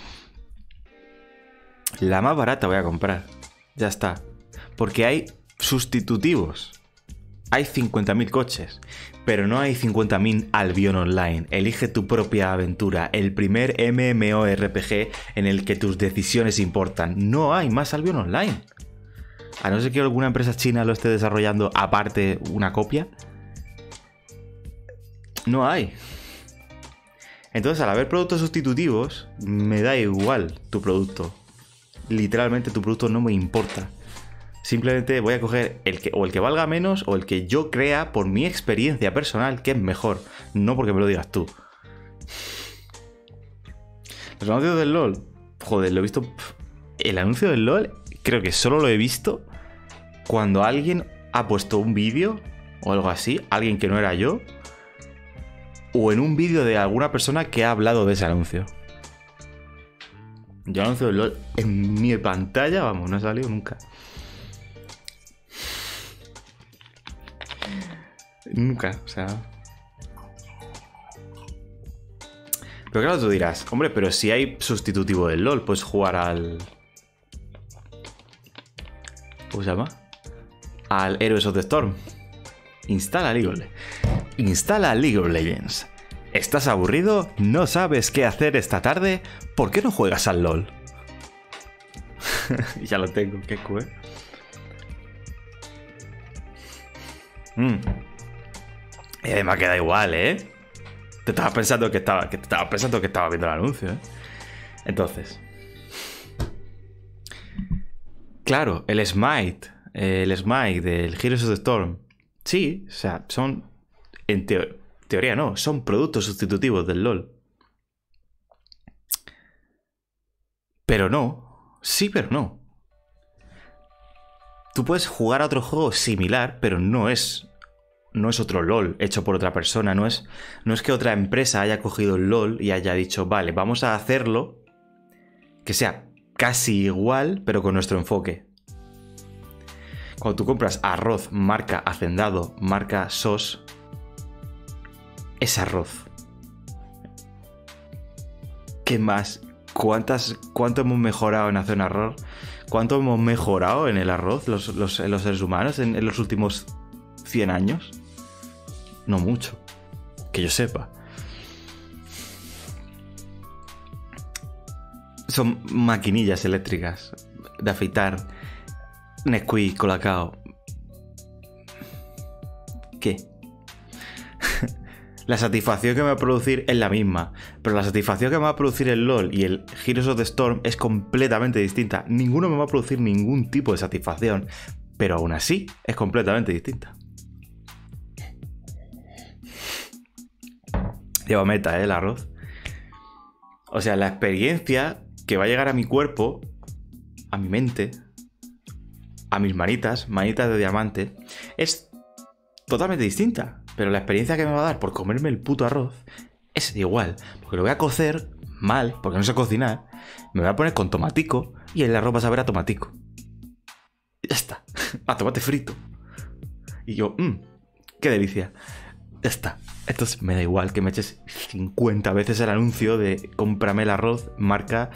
La más barata voy a comprar. Ya está. Porque hay sustitutivos. Hay 50.000 coches. Pero no hay 50.000 Albion Online. Elige tu propia aventura. El primer MMORPG en el que tus decisiones importan. No hay más Albion Online. A no ser que alguna empresa china lo esté desarrollando aparte una copia. No hay. Entonces, al haber productos sustitutivos, me da igual tu producto. Literalmente tu producto no me importa. Simplemente voy a coger el que valga menos o el que yo crea por mi experiencia personal que es mejor. No porque me lo digas tú. Los anuncios del LOL. Joder, lo he visto. El anuncio del LOL creo que solo lo he visto cuando alguien ha puesto un vídeo o algo así. Alguien que no era yo. O en un vídeo de alguna persona que ha hablado de ese anuncio. Yo el anuncio del LOL en mi pantalla, vamos, no ha salido nunca. Nunca, o sea. Pero claro, tú dirás, hombre, pero si hay sustitutivo del LOL, puedes jugar al... ¿Cómo se llama? Al Heroes of the Storm. Instala League of Legends. ¿Estás aburrido? ¿No sabes qué hacer esta tarde? ¿Por qué no juegas al LOL? Ya lo tengo, qué cool. Me ha quedado igual, ¿eh? Te estabas pensando que estaba viendo el anuncio, ¿eh? Entonces, Claro, el Smite del Heroes of the Storm. Sí, o sea, son... En teoría no, son productos sustitutivos del LoL. Pero no. Sí, pero no. Tú puedes jugar a otro juego similar, pero no es otro LoL hecho por otra persona. No es que otra empresa haya cogido el LoL y haya dicho, vale, vamos a hacerlo que sea casi igual, pero con nuestro enfoque. Cuando tú compras arroz marca Hacendado, marca SOS, es arroz. ¿Qué más? ¿Cuánto hemos mejorado en hacer un arroz? ¿Cuánto hemos mejorado en el arroz los seres humanos en los últimos 100 años? No mucho. Que yo sepa. Son maquinillas eléctricas de afeitar, Nesquik, Colacao. ¿Qué? La satisfacción que me va a producir es la misma, pero la satisfacción que me va a producir el LoL y el Heroes of the Storm es completamente distinta. Ninguno me va a producir ningún tipo de satisfacción, pero aún así es completamente distinta. Lleva meta, el arroz. O sea, la experiencia que va a llegar a mi cuerpo, a mi mente, a mis manitas de diamante, es totalmente distinta. Pero la experiencia que me va a dar por comerme el puto arroz es igual. Porque lo voy a cocer mal, porque no sé cocinar. Me voy a poner con tomatico y el arroz va a saber a tomatico. Y ya está. A tomate frito. Y yo, qué delicia. Ya está. Entonces me da igual que me eches 50 veces el anuncio de cómprame el arroz marca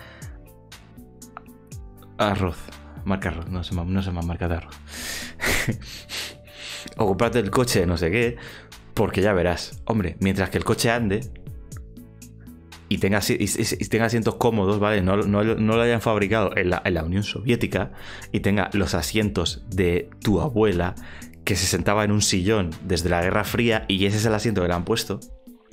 arroz. Marca arroz. No sé más marca de arroz. O comprarte el coche, no sé qué. Porque ya verás, hombre, mientras que el coche ande y tenga asientos cómodos, ¿vale? No lo hayan fabricado en la Unión Soviética y tenga los asientos de tu abuela que se sentaba en un sillón desde la Guerra Fría y ese es el asiento que le han puesto.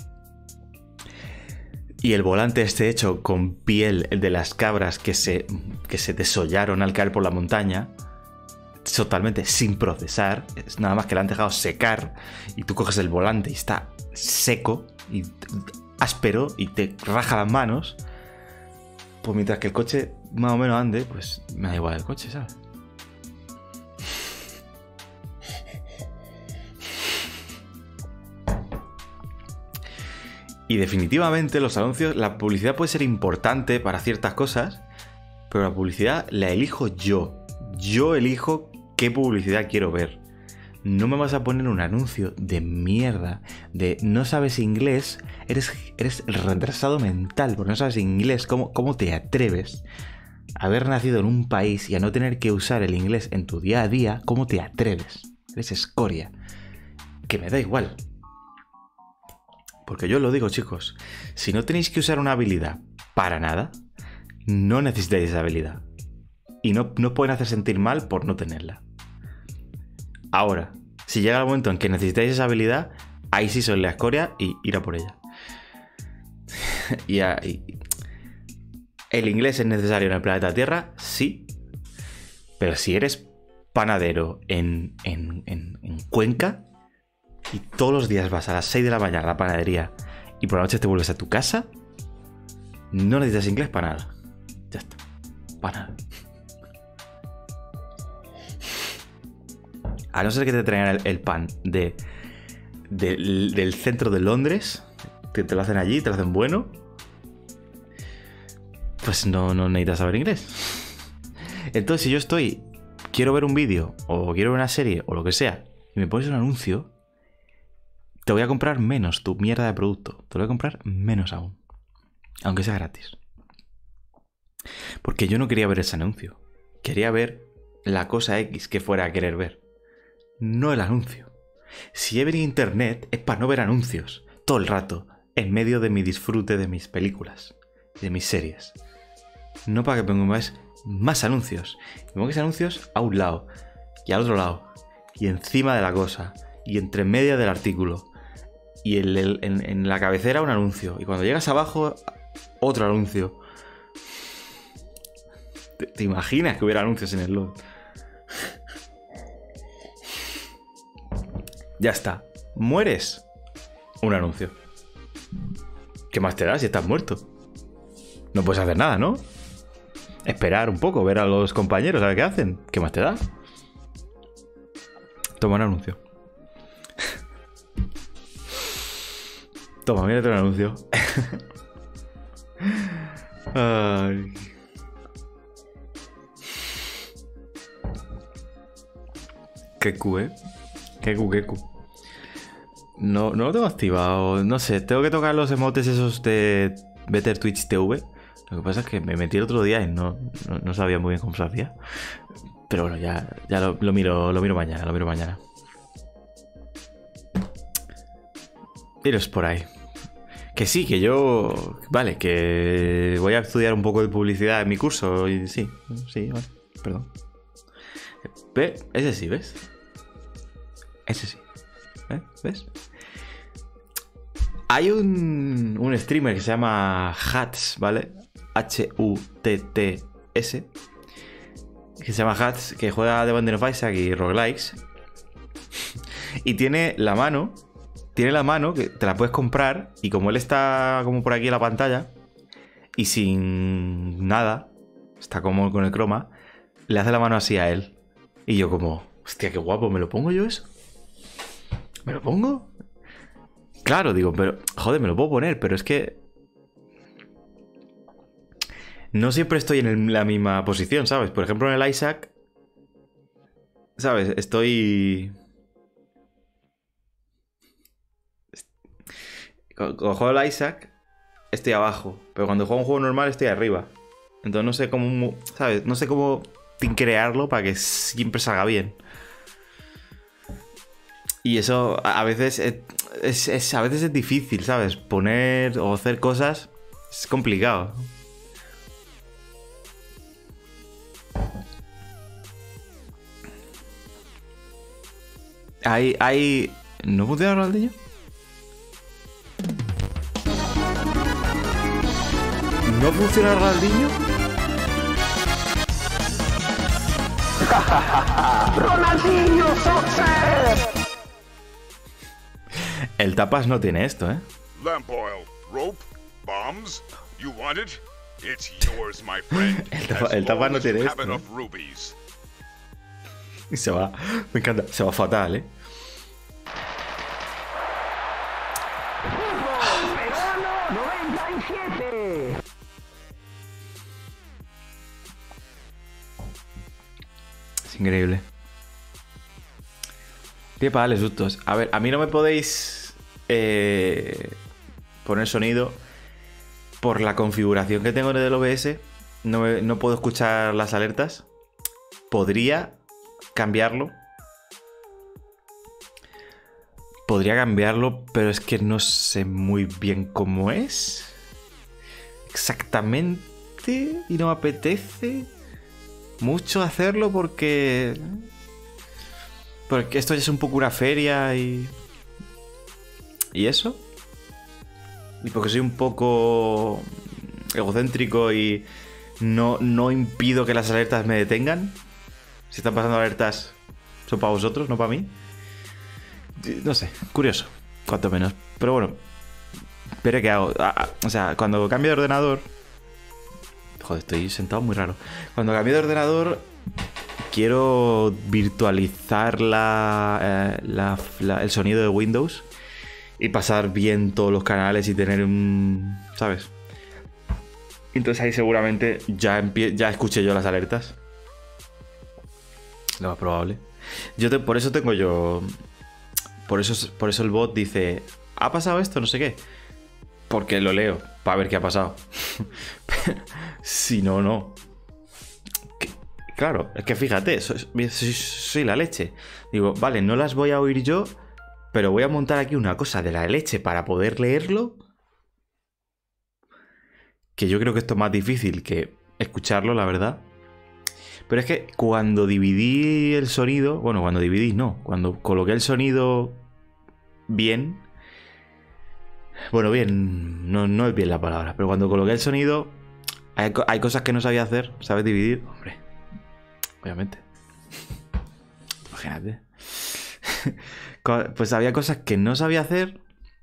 Y el volante esté hecho con piel de las cabras que se desollaron al caer por la montaña. Totalmente sin procesar, es nada más que la han dejado secar y tú coges el volante y está seco y áspero y te raja las manos, pues mientras que el coche más o menos ande, pues me da igual el coche, ¿sabes? Y definitivamente los anuncios, la publicidad puede ser importante para ciertas cosas, pero la publicidad la elijo yo. Yo elijo qué publicidad quiero ver. No me vas a poner un anuncio de mierda de no sabes inglés, eres retrasado mental porque no sabes inglés. ¿Cómo te atreves a haber nacido en un país y a no tener que usar el inglés en tu día a día? ¿Cómo te atreves? Eres escoria. Que me da igual. Porque yo lo digo, chicos, si no tenéis que usar una habilidad para nada, no necesitáis esa habilidad. Y no pueden hacer sentir mal por no tenerla. Ahora, si llega el momento en que necesitáis esa habilidad, ahí sí sois la escoria y ir a por ella. y ¿el inglés es necesario en el planeta Tierra? Sí. Pero si eres panadero en Cuenca y todos los días vas a las 6 de la mañana a la panadería y por la noche te vuelves a tu casa, no necesitas inglés para nada. Ya está. Para nada. A no ser que te traigan el pan del centro de Londres, que te lo hacen allí, te lo hacen bueno, pues no necesitas saber inglés. Entonces, si yo quiero ver un vídeo, o quiero ver una serie, o lo que sea, y me pones un anuncio, te voy a comprar menos tu mierda de producto. Te lo voy a comprar menos aún. Aunque sea gratis. Porque yo no quería ver ese anuncio. Quería ver la cosa X que fuera a querer ver. No el anuncio. Si he venido a internet es para no ver anuncios todo el rato, en medio de mi disfrute de mis películas y de mis series. No para que pongáis más anuncios. Y pongáis anuncios a un lado y al otro lado y encima de la cosa y entre medio del artículo y en la cabecera un anuncio y cuando llegas abajo otro anuncio. ¿Te imaginas que hubiera anuncios en el LOL? Ya está. Mueres. Un anuncio. ¿Qué más te da si estás muerto? No puedes hacer nada, ¿no? Esperar un poco, ver a los compañeros, a ver qué hacen. ¿Qué más te da? Toma un anuncio. Toma, mírate un anuncio. Ay. Qué cu, ¿eh? Qué cu. No lo tengo activado. No sé, tengo que tocar los emotes esos de Better Twitch TV. Lo que pasa es que me metí el otro día y no sabía muy bien cómo se hacía. Pero bueno, ya lo miro mañana. Iros por ahí. Que sí, que yo... Vale, que voy a estudiar un poco de publicidad en mi curso. Y sí, vale, perdón. Ese sí, ¿ves? Ese sí. ¿Ves? Hay un streamer que se llama Hats, ¿vale? H-U-T-T-S. Que se llama Hats, que juega The Binding of Isaac y roguelikes. Y tiene la mano que te la puedes comprar. Y como él está como por aquí en la pantalla y sin nada, está como con el croma, le hace la mano así a él. Y yo como, hostia, qué guapo, ¿me lo pongo yo eso? ¿Me lo pongo? Claro, digo, pero joder, me lo puedo poner, pero es que no siempre estoy en la misma posición, ¿sabes? Por ejemplo, en el Isaac, ¿sabes? Cuando juego el Isaac, estoy abajo. Pero cuando juego un juego normal, estoy arriba. Entonces no sé cómo, ¿sabes? No sé cómo crearlo para que siempre salga bien. Y eso a veces es difícil, ¿sabes? Poner o hacer cosas es complicado. ¿No funciona Ronaldinho? ¿No funciona Ronaldinho? ¡Ronaldinho Soccer! El tapas no tiene esto, ¿eh? Lamp oil, rope, bombs. You want it? It's yours, my friend. El tapas no tiene esto. Enough rubies. Y se va. Me encanta. Se va fatal, ¿eh? Peruano 97. Es increíble. Tiene para darle sustos. A ver, a mí no me podéis poner sonido por la configuración que tengo en el OBS. No puedo escuchar las alertas. Podría cambiarlo. Pero es que no sé muy bien cómo es exactamente y no me apetece mucho hacerlo porque esto ya es un poco una feria y eso, y porque soy un poco egocéntrico y no impido que las alertas me detengan. Si están pasando alertas son para vosotros, no para mí. No sé, curioso, cuanto menos. Pero bueno, veré qué hago. O sea, cuando cambio de ordenador... Joder, estoy sentado muy raro. Cuando cambio de ordenador, quiero virtualizar el sonido de Windows y pasar bien todos los canales y tener un... ¿sabes? Entonces ahí seguramente ya escuché yo las alertas. Lo más probable. Por eso tengo yo... Por eso el bot dice, ¿ha pasado esto? No sé qué. Porque lo leo, para ver qué ha pasado. Si no, no. Claro, es que fíjate, soy la leche. Digo, vale, no las voy a oír yo, pero voy a montar aquí una cosa de la leche para poder leerlo. Que yo creo que esto es más difícil que escucharlo, la verdad. Pero es que cuando dividí el sonido... Bueno, cuando dividí, no. Cuando coloqué el sonido bien... Bueno, bien, no es bien la palabra. Pero cuando coloqué el sonido, Hay cosas que no sabía hacer, ¿sabes dividir? Hombre, obviamente. Imagínate. Pues había cosas que no sabía hacer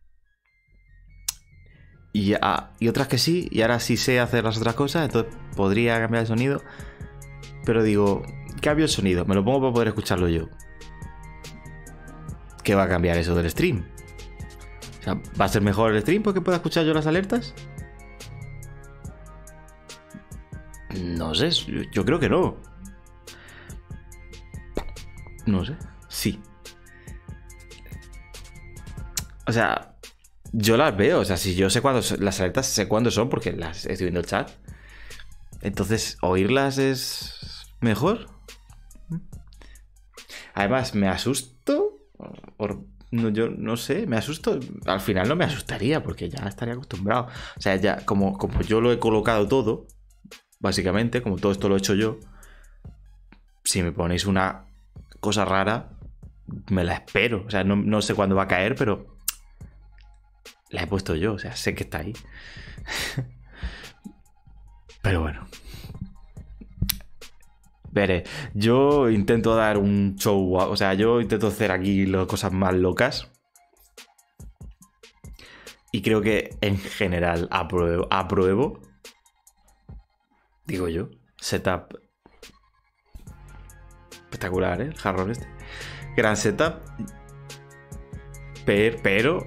y otras que sí, y ahora sí sé hacer las otras cosas, entonces podría cambiar el sonido. Pero digo, cambio el sonido, me lo pongo para poder escucharlo yo. ¿Qué va a cambiar eso del stream? O sea, ¿va a ser mejor el stream porque pueda escuchar yo las alertas? No sé, yo creo que no. No sé, sí. O sea, yo las veo, o sea, si yo sé cuándo las alertas, sé cuándo son porque las estoy viendo el chat. Entonces, ¿oírlas es mejor? Además, me asusto. No, yo no sé, me asusto. Al final no me asustaría porque ya estaría acostumbrado. O sea, ya como yo lo he colocado todo, básicamente, como todo esto lo he hecho yo, si me ponéis una cosa rara, me la espero. O sea, no sé cuándo va a caer, pero la he puesto yo. O sea, sé que está ahí. Pero bueno. Veré, yo intento dar un show, o sea, yo intento hacer aquí las cosas más locas. Y creo que en general apruebo. Digo yo. Setup espectacular, ¿eh? El jarrón este. Gran setup. Pero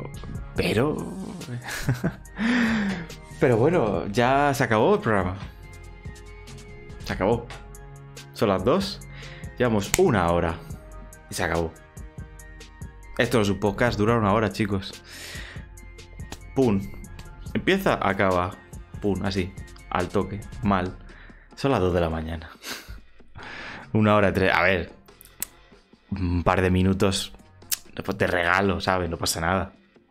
bueno, ya se acabó el programa. Se acabó. Son las 2. Llevamos 1 hora. Y se acabó. Esto no es un podcast, dura 1 hora, chicos. Pum. Empieza, acaba. Pum, así. Al toque. Mal. Son las 2 de la mañana. 1 hora 3. A ver. Un par de minutos de regalo, ¿sabes? No pasa nada.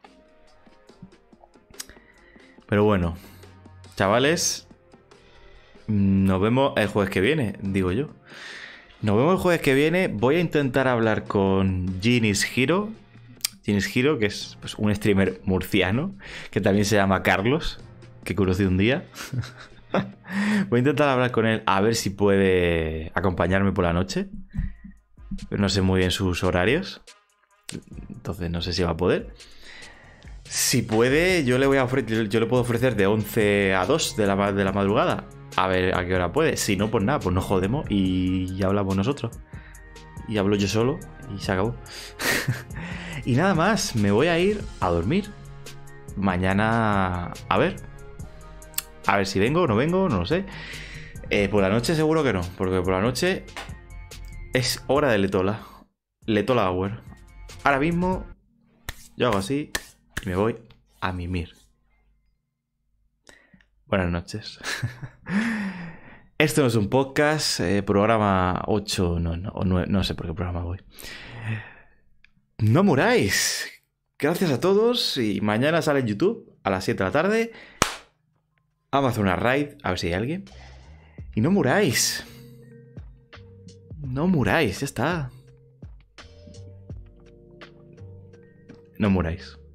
Pero bueno. Chavales. Nos vemos el jueves que viene, digo yo. Nos vemos el jueves que viene. Voy a intentar hablar con Ginis Hero. Ginis Hero, que es pues, un streamer murciano, que también se llama Carlos, que conocí un día. Voy a intentar hablar con él a ver si puede acompañarme por la noche. No sé muy bien sus horarios. Entonces no sé si va a poder. Si puede, yo le puedo ofrecer de 11 a 2 de la madrugada. A ver a qué hora puede. Si no, pues nada, pues nos jodemos y ya hablamos nosotros. Y hablo yo solo y se acabó. Y nada más, me voy a ir a dormir. Mañana, a ver si vengo o no vengo, no lo sé. Por la noche seguro que no, porque por la noche es hora de Letola. Letola Hour. Ahora mismo yo hago así y me voy a mimir. Buenas noches. Esto no es un podcast, programa 8, no sé por qué programa voy. No muráis. Gracias a todos y mañana sale en YouTube a las 7 de la tarde. Vamos a hacer una raid, a ver si hay alguien. Y no muráis. No muráis, ya está. No muráis.